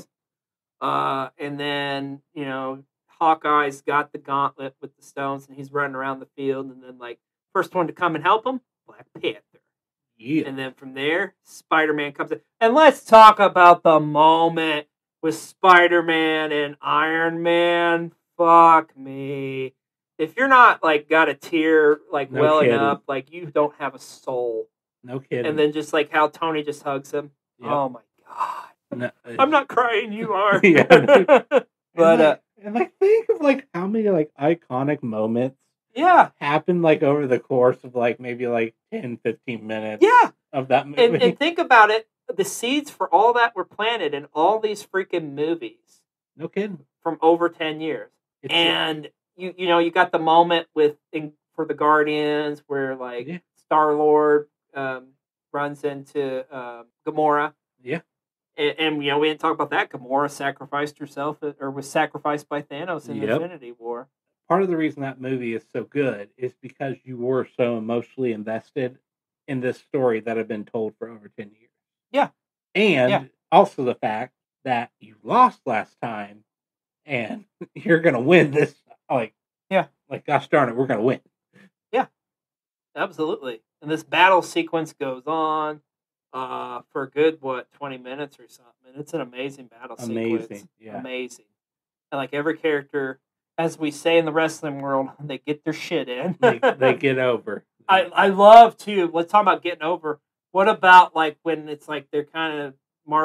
And then, you know, Hawkeye's got the gauntlet with the stones, and he's running around the field, and then, like, first one to come and help him, Black Panther. Yeah. And then from there, Spider-Man comes in. And let's talk about the moment with Spider-Man and Iron Man. Fuck me. If you're not, like, got a tear, like, welling up, like, you don't have a soul. No kidding. And then just like how Tony just hugs him. Yep. Oh my God. No, I'm not crying, you are. Yeah. But and think of like how many like iconic moments happen like over the course of like maybe like 10, 15 minutes of that movie. And think about it, the seeds for all that were planted in all these freaking movies. No kidding. From over 10 years. And you know, you got the moment for the Guardians where like Star-Lord runs into Gamora. Yeah. And, you know, we didn't talk about that. Gamora sacrificed herself, or was sacrificed by Thanos in Infinity War. Part of the reason that movie is so good is because you were so emotionally invested in this story that had been told for over 10 years. Yeah. And also the fact that you lost last time and you're going to win this. Like, gosh darn it, we're going to win. Yeah. Absolutely. And this battle sequence goes on for a good, 20 minutes or something. It's an amazing battle sequence. Yeah. Amazing. And like every character, as we say in the wrestling world, they get their shit in. they get over. I love, too, let's talk about getting over. What about like when it's like they're kind of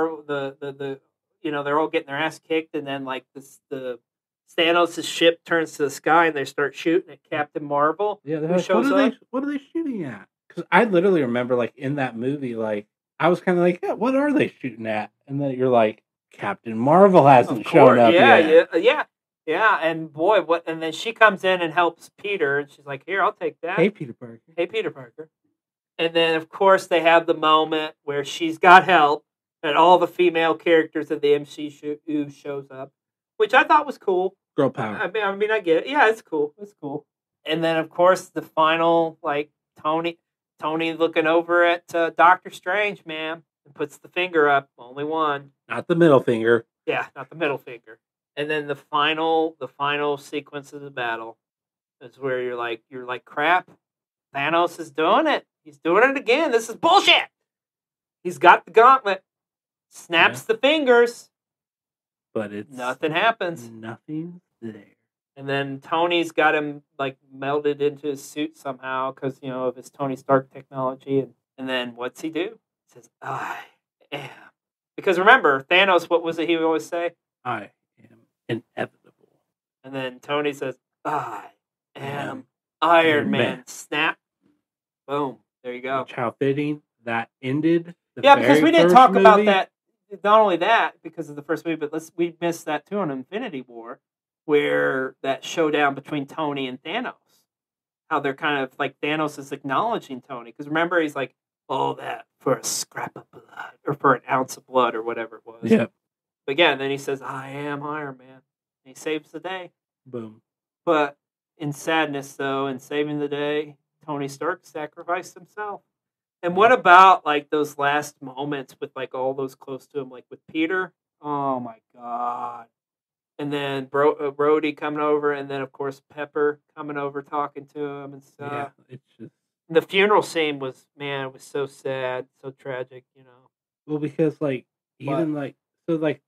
they're all getting their ass kicked, and then like the Thanos' ship turns to the sky and they start shooting at Captain Marvel. Yeah, who shows up. What are they shooting at? Because I literally remember, like, in that movie, like, I was kind of like, yeah, what are they shooting at? And then you're like, Captain Marvel hasn't shown up yet. Yeah. And boy, what? And then she comes in and helps Peter, and she's like, "Here, I'll take that." Hey, Peter Parker. Hey, Peter Parker. And then, of course, they have the moment where she's got help, and all the female characters of the MCU shows up, which I thought was cool. Girl power. I mean, I get it. Yeah, it's cool. It's cool. And then, of course, the final, like, Tony looking over at Doctor Strange, man, and puts the finger up. Only one. Not the middle finger. Yeah, not the middle finger. And then the final sequence of the battle is where you're like, crap. Thanos is doing it. He's doing it again. This is bullshit. He's got the gauntlet. Snaps the fingers. But it's nothing happens. Nothing's there. And then Tony's got him like melded into his suit somehow because, you know, of his Tony Stark technology. And then what's he do? He says, I am. Because remember, Thanos, what was it he would always say? I am inevitable. And then Tony says, I am Iron Man. Snap. Boom. There you go. How fitting that ended. Because we didn't talk about that. Not only that, because of the first movie, but we missed that too on Infinity War, where that showdown between Tony and Thanos. How they're kind of like Thanos is acknowledging Tony. Because remember, he's like, all that for a scrap of blood, or for an ounce of blood, or whatever it was. Yeah. But again, then he says, I am Iron Man. And he saves the day. Boom. But in sadness, though, in saving the day, Tony Stark sacrificed himself. And what about, like, those last moments with, like, all those close to him, like, with Peter? Oh, my God. And then Brody coming over, and then, of course, Pepper coming over, talking to him and stuff. Yeah, it's just... The funeral scene was, man, it was so sad, so tragic, you know. Well, because, like, even, like, so, like,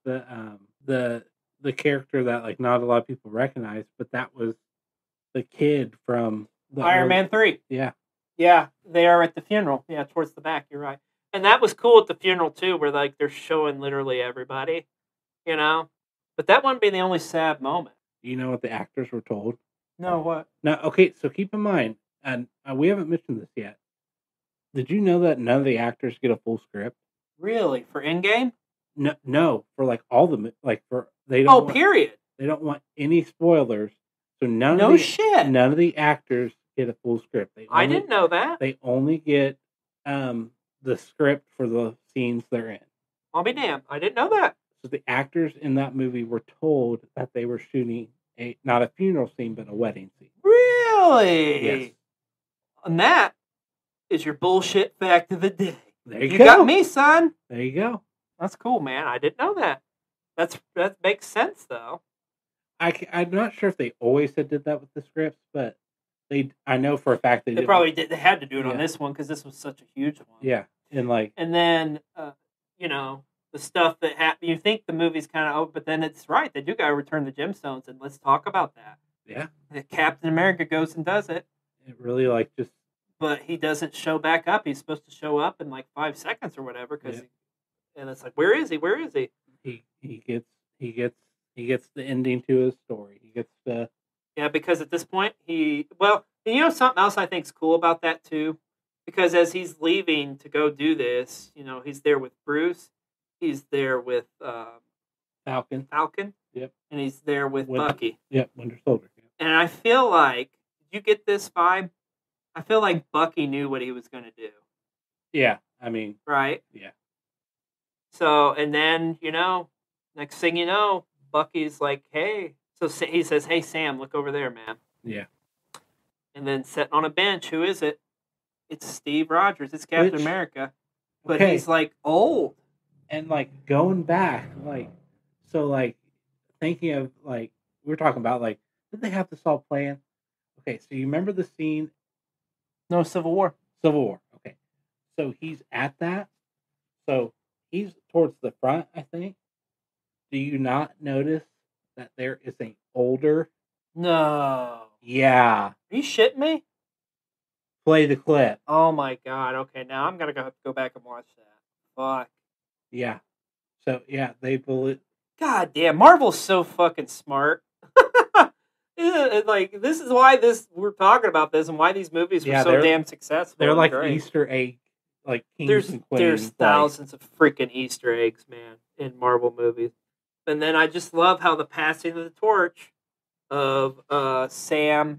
the character that, like, not a lot of people recognize, but that was the kid from... Iron Man 3. Yeah. Yeah, they are at the funeral. Yeah, towards the back, you're right. And that was cool at the funeral, too, where, like, they're showing literally everybody, you know? But that wouldn't be the only sad moment. You know what the actors were told? No, what? Now, okay, so keep in mind, and we haven't mentioned this yet. Did you know that none of the actors get a full script? Really? For Endgame? No, for, like, all the, like, for, they don't period. They don't want any spoilers, so none of the actors get a full script. I didn't know that. They only get the script for the scenes they're in. I'll be damned. I didn't know that. So the actors in that movie were told that they were shooting not a funeral scene, but a wedding scene. Really? Yes. And that is your bullshit fact of the day. There you go. You got me, son. There you go. That's cool, man. I didn't know that. That makes sense, though. I'm not sure if they always did that with the scripts, but I know for a fact they probably did. They had to do it on this one because this was such a huge one. Yeah, and then you know, the stuff that happened. You think the movie's kind of over, but then it's right. They do got to return the gemstones, and let's talk about that. Yeah, Captain America goes and does it. It really just. But he doesn't show back up. He's supposed to show up in like 5 seconds or whatever. And it's like, where is he? Where is he? He gets the ending to his story. He gets the. Yeah, because at this point, you know something else I think is cool about that, too? Because as he's leaving to go do this, you know, he's there with Bruce. He's there with Falcon. Yep. And he's there with Bucky. Yep, Winter Soldier. Yep. And I feel like, did you get this vibe? I feel like Bucky knew what he was going to do. Yeah, I mean. Right? Yeah. So, and then, you know, next thing you know, Bucky's like, hey. So he says, hey, Sam, look over there, man. Yeah. And then sitting on a bench, who is it? It's Steve Rogers. It's Captain America. But he's, like, old. And, like, going back, like, so, like, thinking of, like, we were talking about, like, did they have this all planned? Okay, so you remember the scene? No, Civil War. Okay. So he's at that. So he's towards the front, I think. Do you not notice that there is an older? No. Yeah. Are you shitting me? Play the clip. Oh my god. Okay, now I'm gonna go back and watch that. Fuck. Yeah. So yeah, they believe. God damn, Marvel's so fucking smart. Like, this is why we're talking about this and why these movies were so damn successful. They're like great Easter egg like kings and queens. There's thousands of freaking Easter eggs, man, in Marvel movies. And then I just love how the passing of the torch of Sam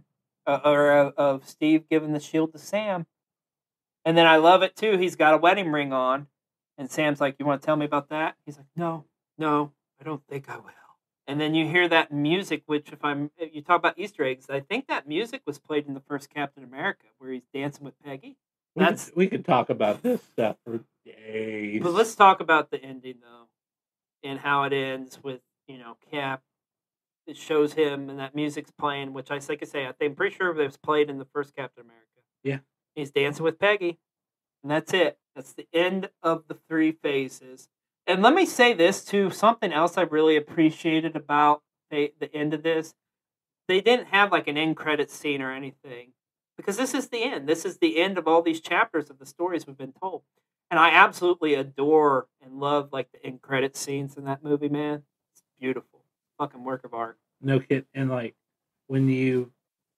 of Steve giving the shield to Sam. And then I love it too. He's got a wedding ring on, and Sam's like, "You want to tell me about that?" He's like, "No, I don't think I will." And then you hear that music, which if you talk about Easter eggs, I think that music was played in the first Captain America, where he's dancing with Peggy. We could talk about this stuff for days. But let's talk about the ending though, and how it ends with Cap. It shows him, and that music's playing, which I think I'm pretty sure it was played in the first Captain America. Yeah. He's dancing with Peggy, and that's it. That's the end of the 3 phases. And let me say this too, something else I really appreciated about the end of this. They didn't have like an end credit scene or anything, because this is the end. This is the end of all these chapters of the stories we've been told. And I absolutely adore and love like the end credit scenes in that movie, man. It's beautiful. Fucking work of art. No kid. And like when you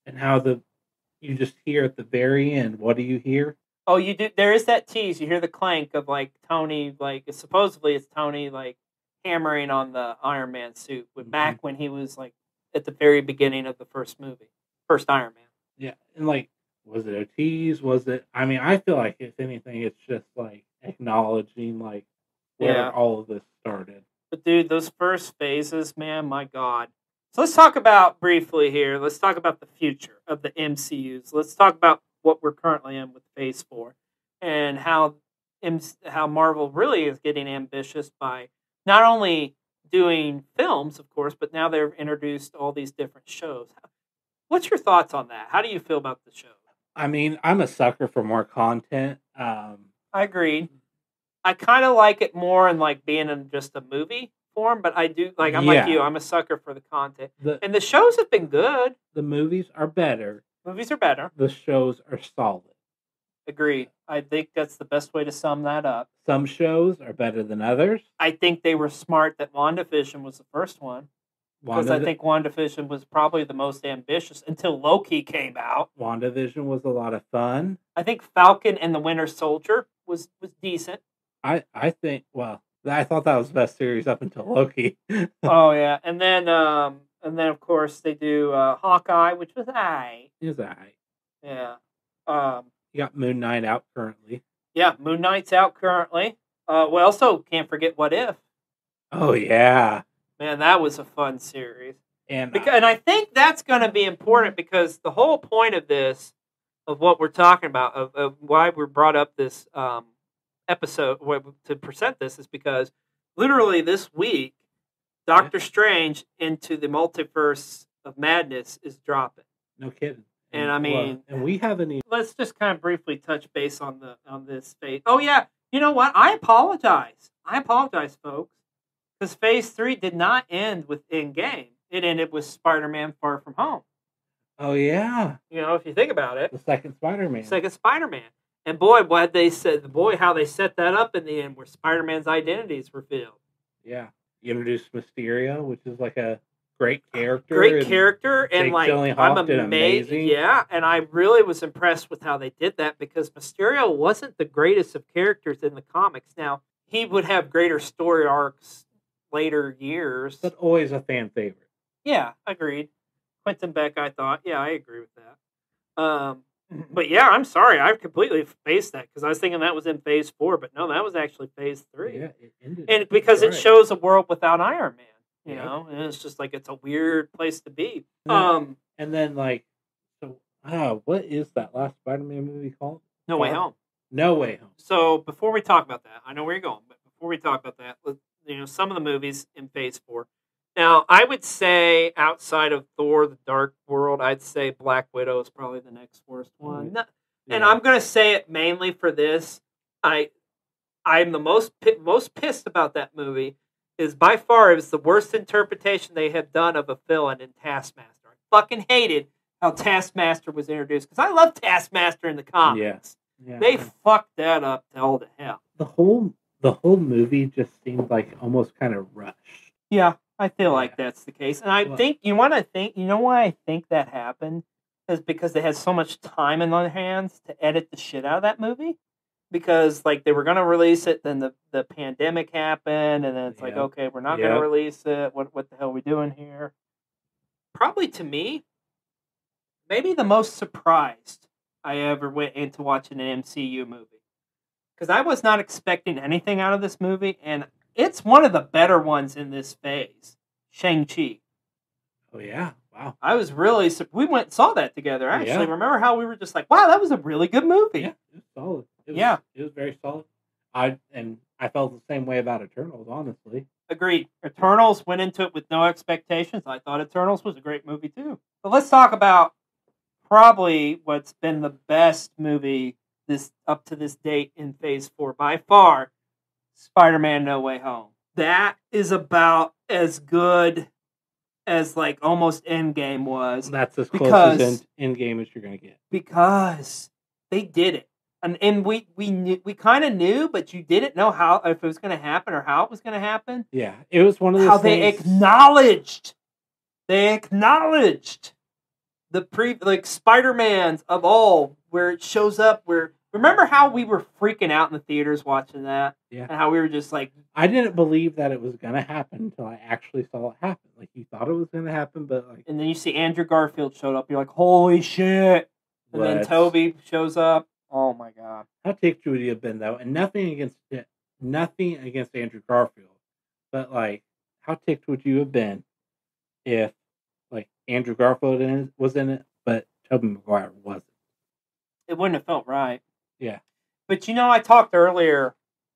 just hear at the very end, what do you hear? Oh, you do. There is that tease. You hear the clank of like Tony, like supposedly it's Tony like hammering on the Iron Man suit. Back when he was like at the very beginning of the first Iron Man. Yeah, and like, was it a tease? Was it? I mean, I feel like if anything, it's just like acknowledging like where all of this started. But dude, those first phases, man, my God. So let's talk about briefly here. Let's talk about the future of the MCUs. Let's talk about what we're currently in with Phase 4 and how Marvel really is getting ambitious by not only doing films, of course, but now they've introduced all these different shows. What's your thoughts on that? How do you feel about the show? I mean, I'm a sucker for more content. I agreed. I kind of like it more in like being in just a movie form, but I do like like you. I'm a sucker for the content, and the shows have been good. The movies are better. The shows are solid. Agreed. I think that's the best way to sum that up. Some shows are better than others. I think they were smart that WandaVision was the first one. Because I think WandaVision was probably the most ambitious until Loki came out. WandaVision was a lot of fun. I think Falcon and the Winter Soldier was decent. I thought that was the best series up until Loki. Oh yeah, and then of course they do Hawkeye, which was aight. It was aight. Yeah. You got Moon Knight out currently. Yeah, Moon Knight's out currently. We also can't forget What If. Oh yeah. Man, that was a fun series. And I think that's going to be important because the whole point of this, of what we're talking about, of why we brought up this episode to present this, is because literally this week, Doctor Strange Into the Multiverse of Madness is dropping. No kidding. And I mean, and we haven't even... Let's just kind of briefly touch base on this phase. Oh yeah, you know what? I apologize, folks. Because Phase 3 did not end with Endgame. It ended with Spider-Man Far From Home. Oh, yeah. You know, if you think about it. The second Spider-Man. And boy, how they set that up in the end, where Spider-Man's identity is revealed. Yeah. You introduced Mysterio, which is like a great character. And like, I'm amazing. Yeah, and I really was impressed with how they did that, because Mysterio wasn't the greatest of characters in the comics. Now, he would have greater story arcs later years, but always a fan favorite. Yeah, agreed. Quentin Beck, I thought. Yeah, I agree with that. But yeah, I'm sorry, I completely spaced that, because I was thinking that was in Phase 4, but no, that was actually Phase 3. Yeah, it ended. And because it shows a world without Iron Man, you know, and it's just like, it's a weird place to be. And then like, what is that last Spider-Man movie called? No Way Home. No Way Home. So before we talk about that, I know where you're going, but before we talk about that, some of the movies in Phase 4. Now, I would say outside of Thor: The Dark World, I'd say Black Widow is probably the next worst one. Yeah. And I'm going to say it mainly for this. I'm the most pissed about that movie is by far it was the worst interpretation they have done of a villain in Taskmaster. I fucking hated how Taskmaster was introduced, because I love Taskmaster in the comics. Yeah. They fucked that up to all the hell. The whole movie just seemed like almost kind of rushed. Yeah, I feel like that's the case. And I think, you know why I think that happened? Is because they had so much time in their hands to edit the shit out of that movie. because like they were going to release it, then the pandemic happened, and then it's like, okay, we're not going to release it. What the hell are we doing here? Probably to me, maybe the most surprised I ever went into watching an MCU movie. Because I was not expecting anything out of this movie, and it's one of the better ones in this phase. Shang-Chi. Oh, yeah. Wow. I was really... We went and saw that together, actually. Remember how we were just like, wow, that was a really good movie. Yeah, it was solid. It was very solid. I felt the same way about Eternals, honestly. Agreed. Eternals went into it with no expectations. I thought Eternals was a great movie, too. But let's talk about probably what's been the best movie up to this date in Phase 4 by far, Spider-Man No Way Home. That is about as good as like almost Endgame was. That's as close as Endgame as you're going to get. Because they did it. And we kind of knew, but you didn't know how, if it was going to happen or how it was going to happen. Yeah, it was one of those how things. They acknowledged the Spider-Mans of all, where it shows up, where remember how we were freaking out in the theaters watching that? Yeah. And how we were just like... I didn't believe that it was going to happen until I actually saw it happen. Like, you thought it was going to happen, but like... And then you see Andrew Garfield showed up. You're like, holy shit. And then Toby shows up. Oh, my God. How ticked would you have been, though? And nothing against Andrew Garfield. But, like, how ticked would you have been if, like, Andrew Garfield was in it, but Tobey Maguire wasn't? It wouldn't have felt right. Yeah. But, I talked earlier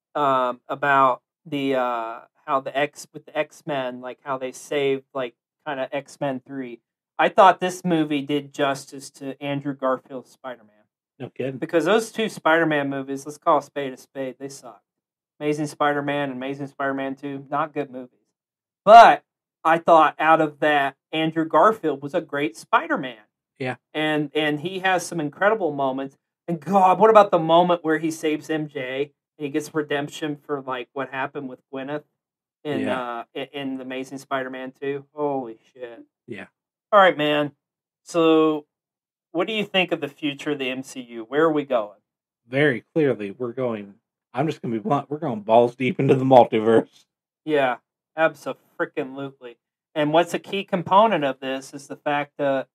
about the how the X-Men, like how they saved like kind of X-Men 3. I thought this movie did justice to Andrew Garfield's Spider-Man. No kidding. Because those two Spider-Man movies, let's call a spade, they suck. Amazing Spider-Man and Amazing Spider-Man 2, not good movies. But I thought out of that, Andrew Garfield was a great Spider-Man. Yeah. And he has some incredible moments. And God, what about the moment where he saves MJ and he gets redemption for like what happened with Gwyneth in the Amazing Spider-Man 2? Holy shit. Yeah. All right, man. So what do you think of the future of the MCU? Where are we going? Very clearly, I'm just going to be blunt, we're going balls deep into the multiverse. Yeah, abso-freaking-lutely. And what's a key component of this is the fact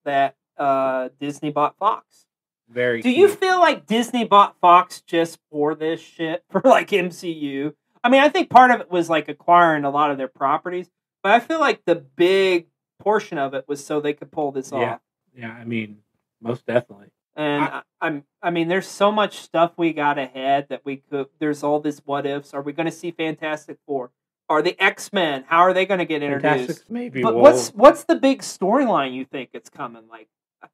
that Disney bought Fox. Very Do you feel like Disney bought Fox just for this shit? For like MCU? I mean, I think part of it was like acquiring a lot of their properties, but I feel like the big portion of it was so they could pull this off. Yeah, I mean, most definitely. And I mean, there's so much stuff we got ahead that there's all this what ifs. Are we going to see Fantastic Four? Are the X-Men? How are they going to get introduced? Maybe. But what's the big storyline you think it's coming? Like,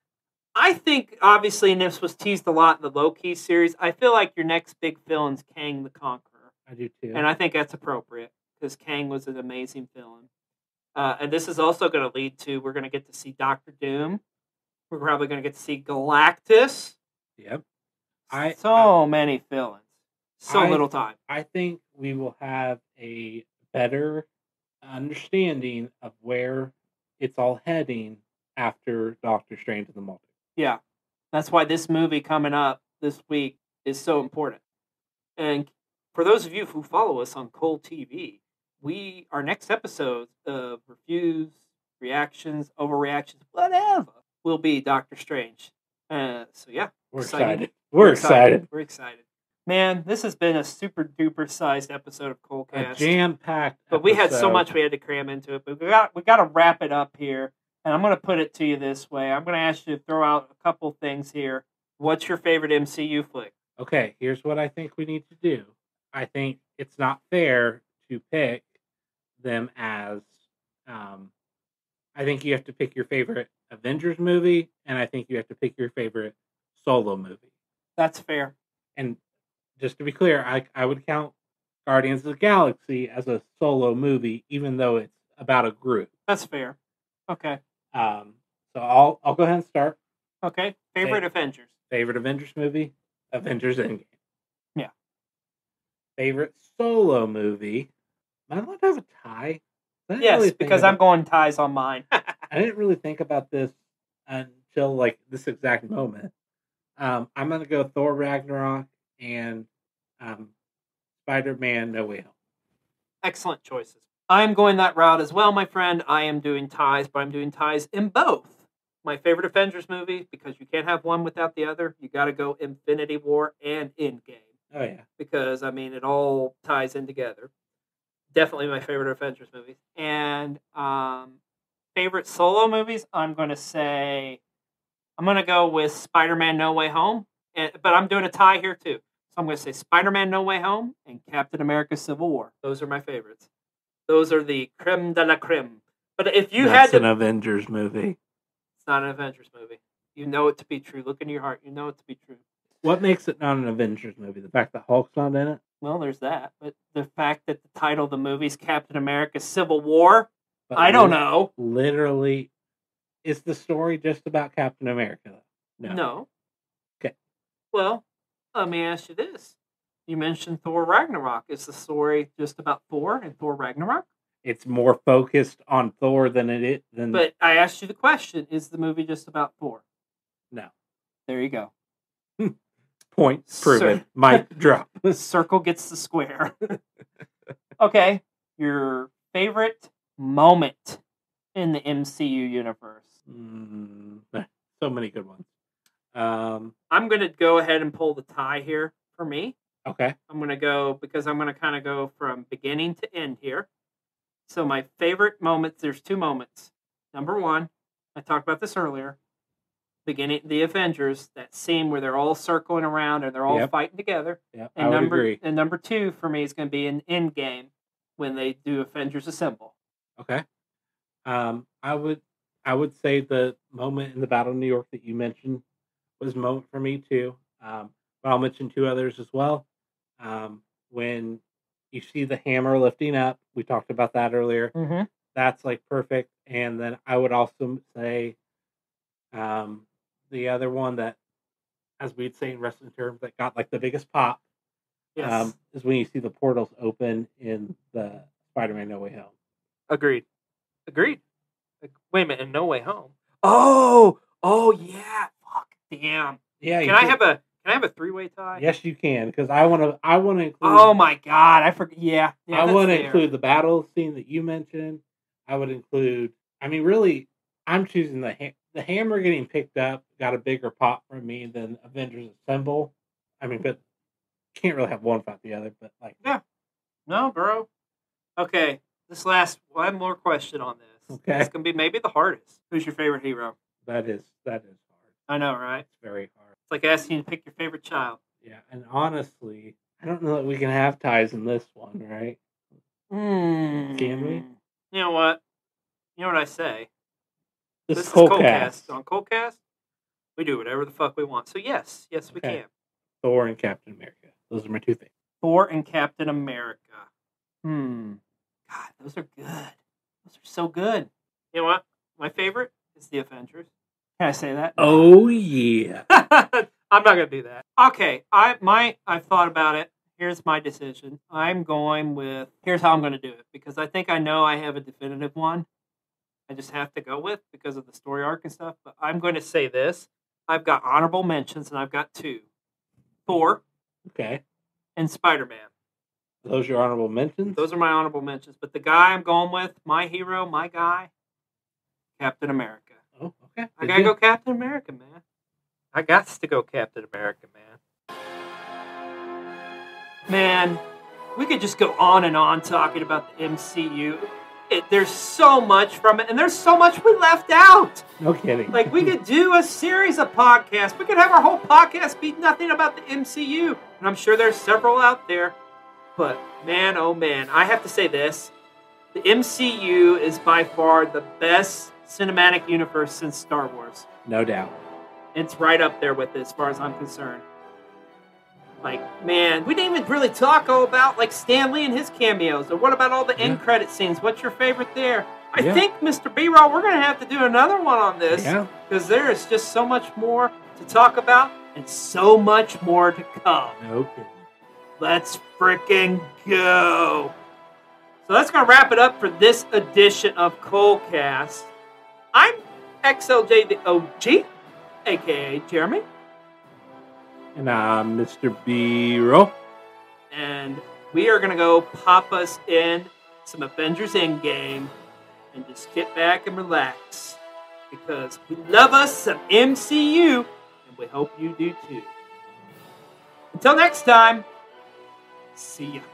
I think obviously, and this was teased a lot in the Loki series, I feel like your next big villain's Kang the Conqueror. I do too. And I think that's appropriate because Kang was an amazing villain. And this is also going to lead to, we're going to get to see Doctor Doom. We're probably going to get to see Galactus. Yep. Many villains. Little time. I think we will have a better understanding of where it's all heading after Doctor Strange in the Multiverse. Yeah. That's why this movie coming up this week is so important. And for those of you who follow us on Cole TV, our next episode of reviews, reactions, overreactions, whatever, will be Doctor Strange. So yeah. We're excited. We're excited. We're excited. Man, this has been a super duper sized episode of Colecast. A jam-packed episode. But we had so much we had to cram into it. But we got to wrap it up here. And I'm going to put it to you this way. I'm going to ask you to throw out a couple things here. What's your favorite MCU flick? Okay, here's what I think we need to do. I think it's not fair to pick them as... I think you have to pick your favorite Avengers movie, and I think you have to pick your favorite solo movie. That's fair. And just to be clear, I would count Guardians of the Galaxy as a solo movie, even though it's about a group. That's fair. Okay. So I'll go ahead and start. Okay. Favorite Avengers. Favorite Avengers movie? Avengers Endgame. Yeah. Favorite solo movie? Am I allowed to have a tie? Yes, because I'm going ties on mine. I didn't really think about this until like this exact moment. I'm going to go Thor Ragnarok and Spider-Man No Way Home. Excellent choices. I'm going that route as well, my friend. I am doing ties, but I'm doing ties in both. My favorite Avengers movie, because you can't have one without the other. You got to go Infinity War and Endgame. Oh, yeah. Because, it all ties in together. Definitely my favorite Avengers movies. And favorite solo movies, I'm going to go with Spider-Man No Way Home. But I'm doing a tie here, too. So I'm going to say Spider-Man No Way Home and Captain America Civil War. Those are my favorites. Those are the creme de la creme. But if you That's an Avengers movie. It's not an Avengers movie. You know it to be true. Look into your heart. You know it to be true. What makes it not an Avengers movie? The fact that Hulk's not in it? Well, there's that. But the fact that the title of the movie is Captain America Civil War, But I don't know. Literally, is the story just about Captain America, though? No. Okay. Well, let me ask you this. You mentioned Thor Ragnarok. Is the story just about Thor and Thor Ragnarok? It's more focused on Thor than But I asked you the question, is the movie just about Thor? No. There you go. Point proven. Mic drop. Circle gets the square. Okay. Your favorite moment in the MCU universe? So many good ones. I'm going to go ahead and pull the tie here for me. Okay. I'm going to go, because I'm going to kind of go from beginning to end here. So my favorite moments, there's two moments. Number one, I talked about this earlier. Beginning the Avengers, that scene where they're all circling around and they're all fighting together. Yeah, and I would agree. And number two for me is going to be an Endgame when they do Avengers Assemble. Okay. I would say the moment in the Battle of New York that you mentioned was a moment for me too. But I'll mention two others as well. When you see the hammer lifting up, we talked about that earlier. Mm-hmm. That's like perfect. And then I would also say the other one that, as we'd say in wrestling terms, that got like the biggest pop is when you see the portals open in the Spider-Man No Way Home. Agreed. Like, wait a minute, in No Way Home. Oh yeah. Fuck. Damn. Yeah. Can I have a three-way tie? Yes, you can, because I want to include. Oh my god, I forgot. Yeah, I want to include the battle scene that you mentioned. I would include. Really, I'm choosing the hammer getting picked up got a bigger pop for me than Avengers Assemble. But can't really have one without the other. But no, bro. Okay, one more question on this. Okay, it's gonna be maybe the hardest. Who's your favorite hero? That is hard. I know, right? It's very hard. It's like asking you to pick your favorite child. Yeah, and honestly, I don't know that we can have ties in this one, right? Can we? You know what? I say? This is Coldcast. On Coldcast, we do whatever the fuck we want. So yes, we can. Thor and Captain America. Those are my two things. Thor and Captain America. God, those are good. Those are so good. You know what? My favorite is the Avengers. Can I say that? Oh yeah. I'm not gonna do that. Okay, I've thought about it. Here's my decision. Here's how I'm gonna do it, because I think I know I have a definitive one. I just have to go with because of the story arc and stuff. But I'm going to say this. I've got honorable mentions, and I've got two. Thor. Okay. And Spider-Man. Those are your honorable mentions? Those are my honorable mentions. But the guy I'm going with, my hero, my guy, Captain America. Oh, okay. I gotta go Captain America, man. I got to go Captain America, man. Man, we could just go on and on talking about the MCU. There's so much from it, and there's so much we left out. No kidding. Like, we could do a series of podcasts. We could have our whole podcast be nothing about the MCU. And I'm sure there's several out there. But, man, oh man, I have to say this. The MCU is by far the best cinematic universe since Star Wars. No doubt. It's right up there with it as far as I'm concerned. Like, man, we didn't even really talk about, like, Stan Lee and his cameos. Or what about all the end credit scenes? What's your favorite there? I think, Mr. B-Roll, we're going to have to do another one on this. Yeah. Because there is just so much more to talk about and so much more to come. No kidding. Let's freaking go. So that's going to wrap it up for this edition of Coldcast. I'm Xlj the OG, a.k.a. Jeremy. And I'm Mr. B-Roll. and we are going to go pop us in some Avengers Endgame and just get back and relax because we love us some MCU and we hope you do too. Until next time, see ya.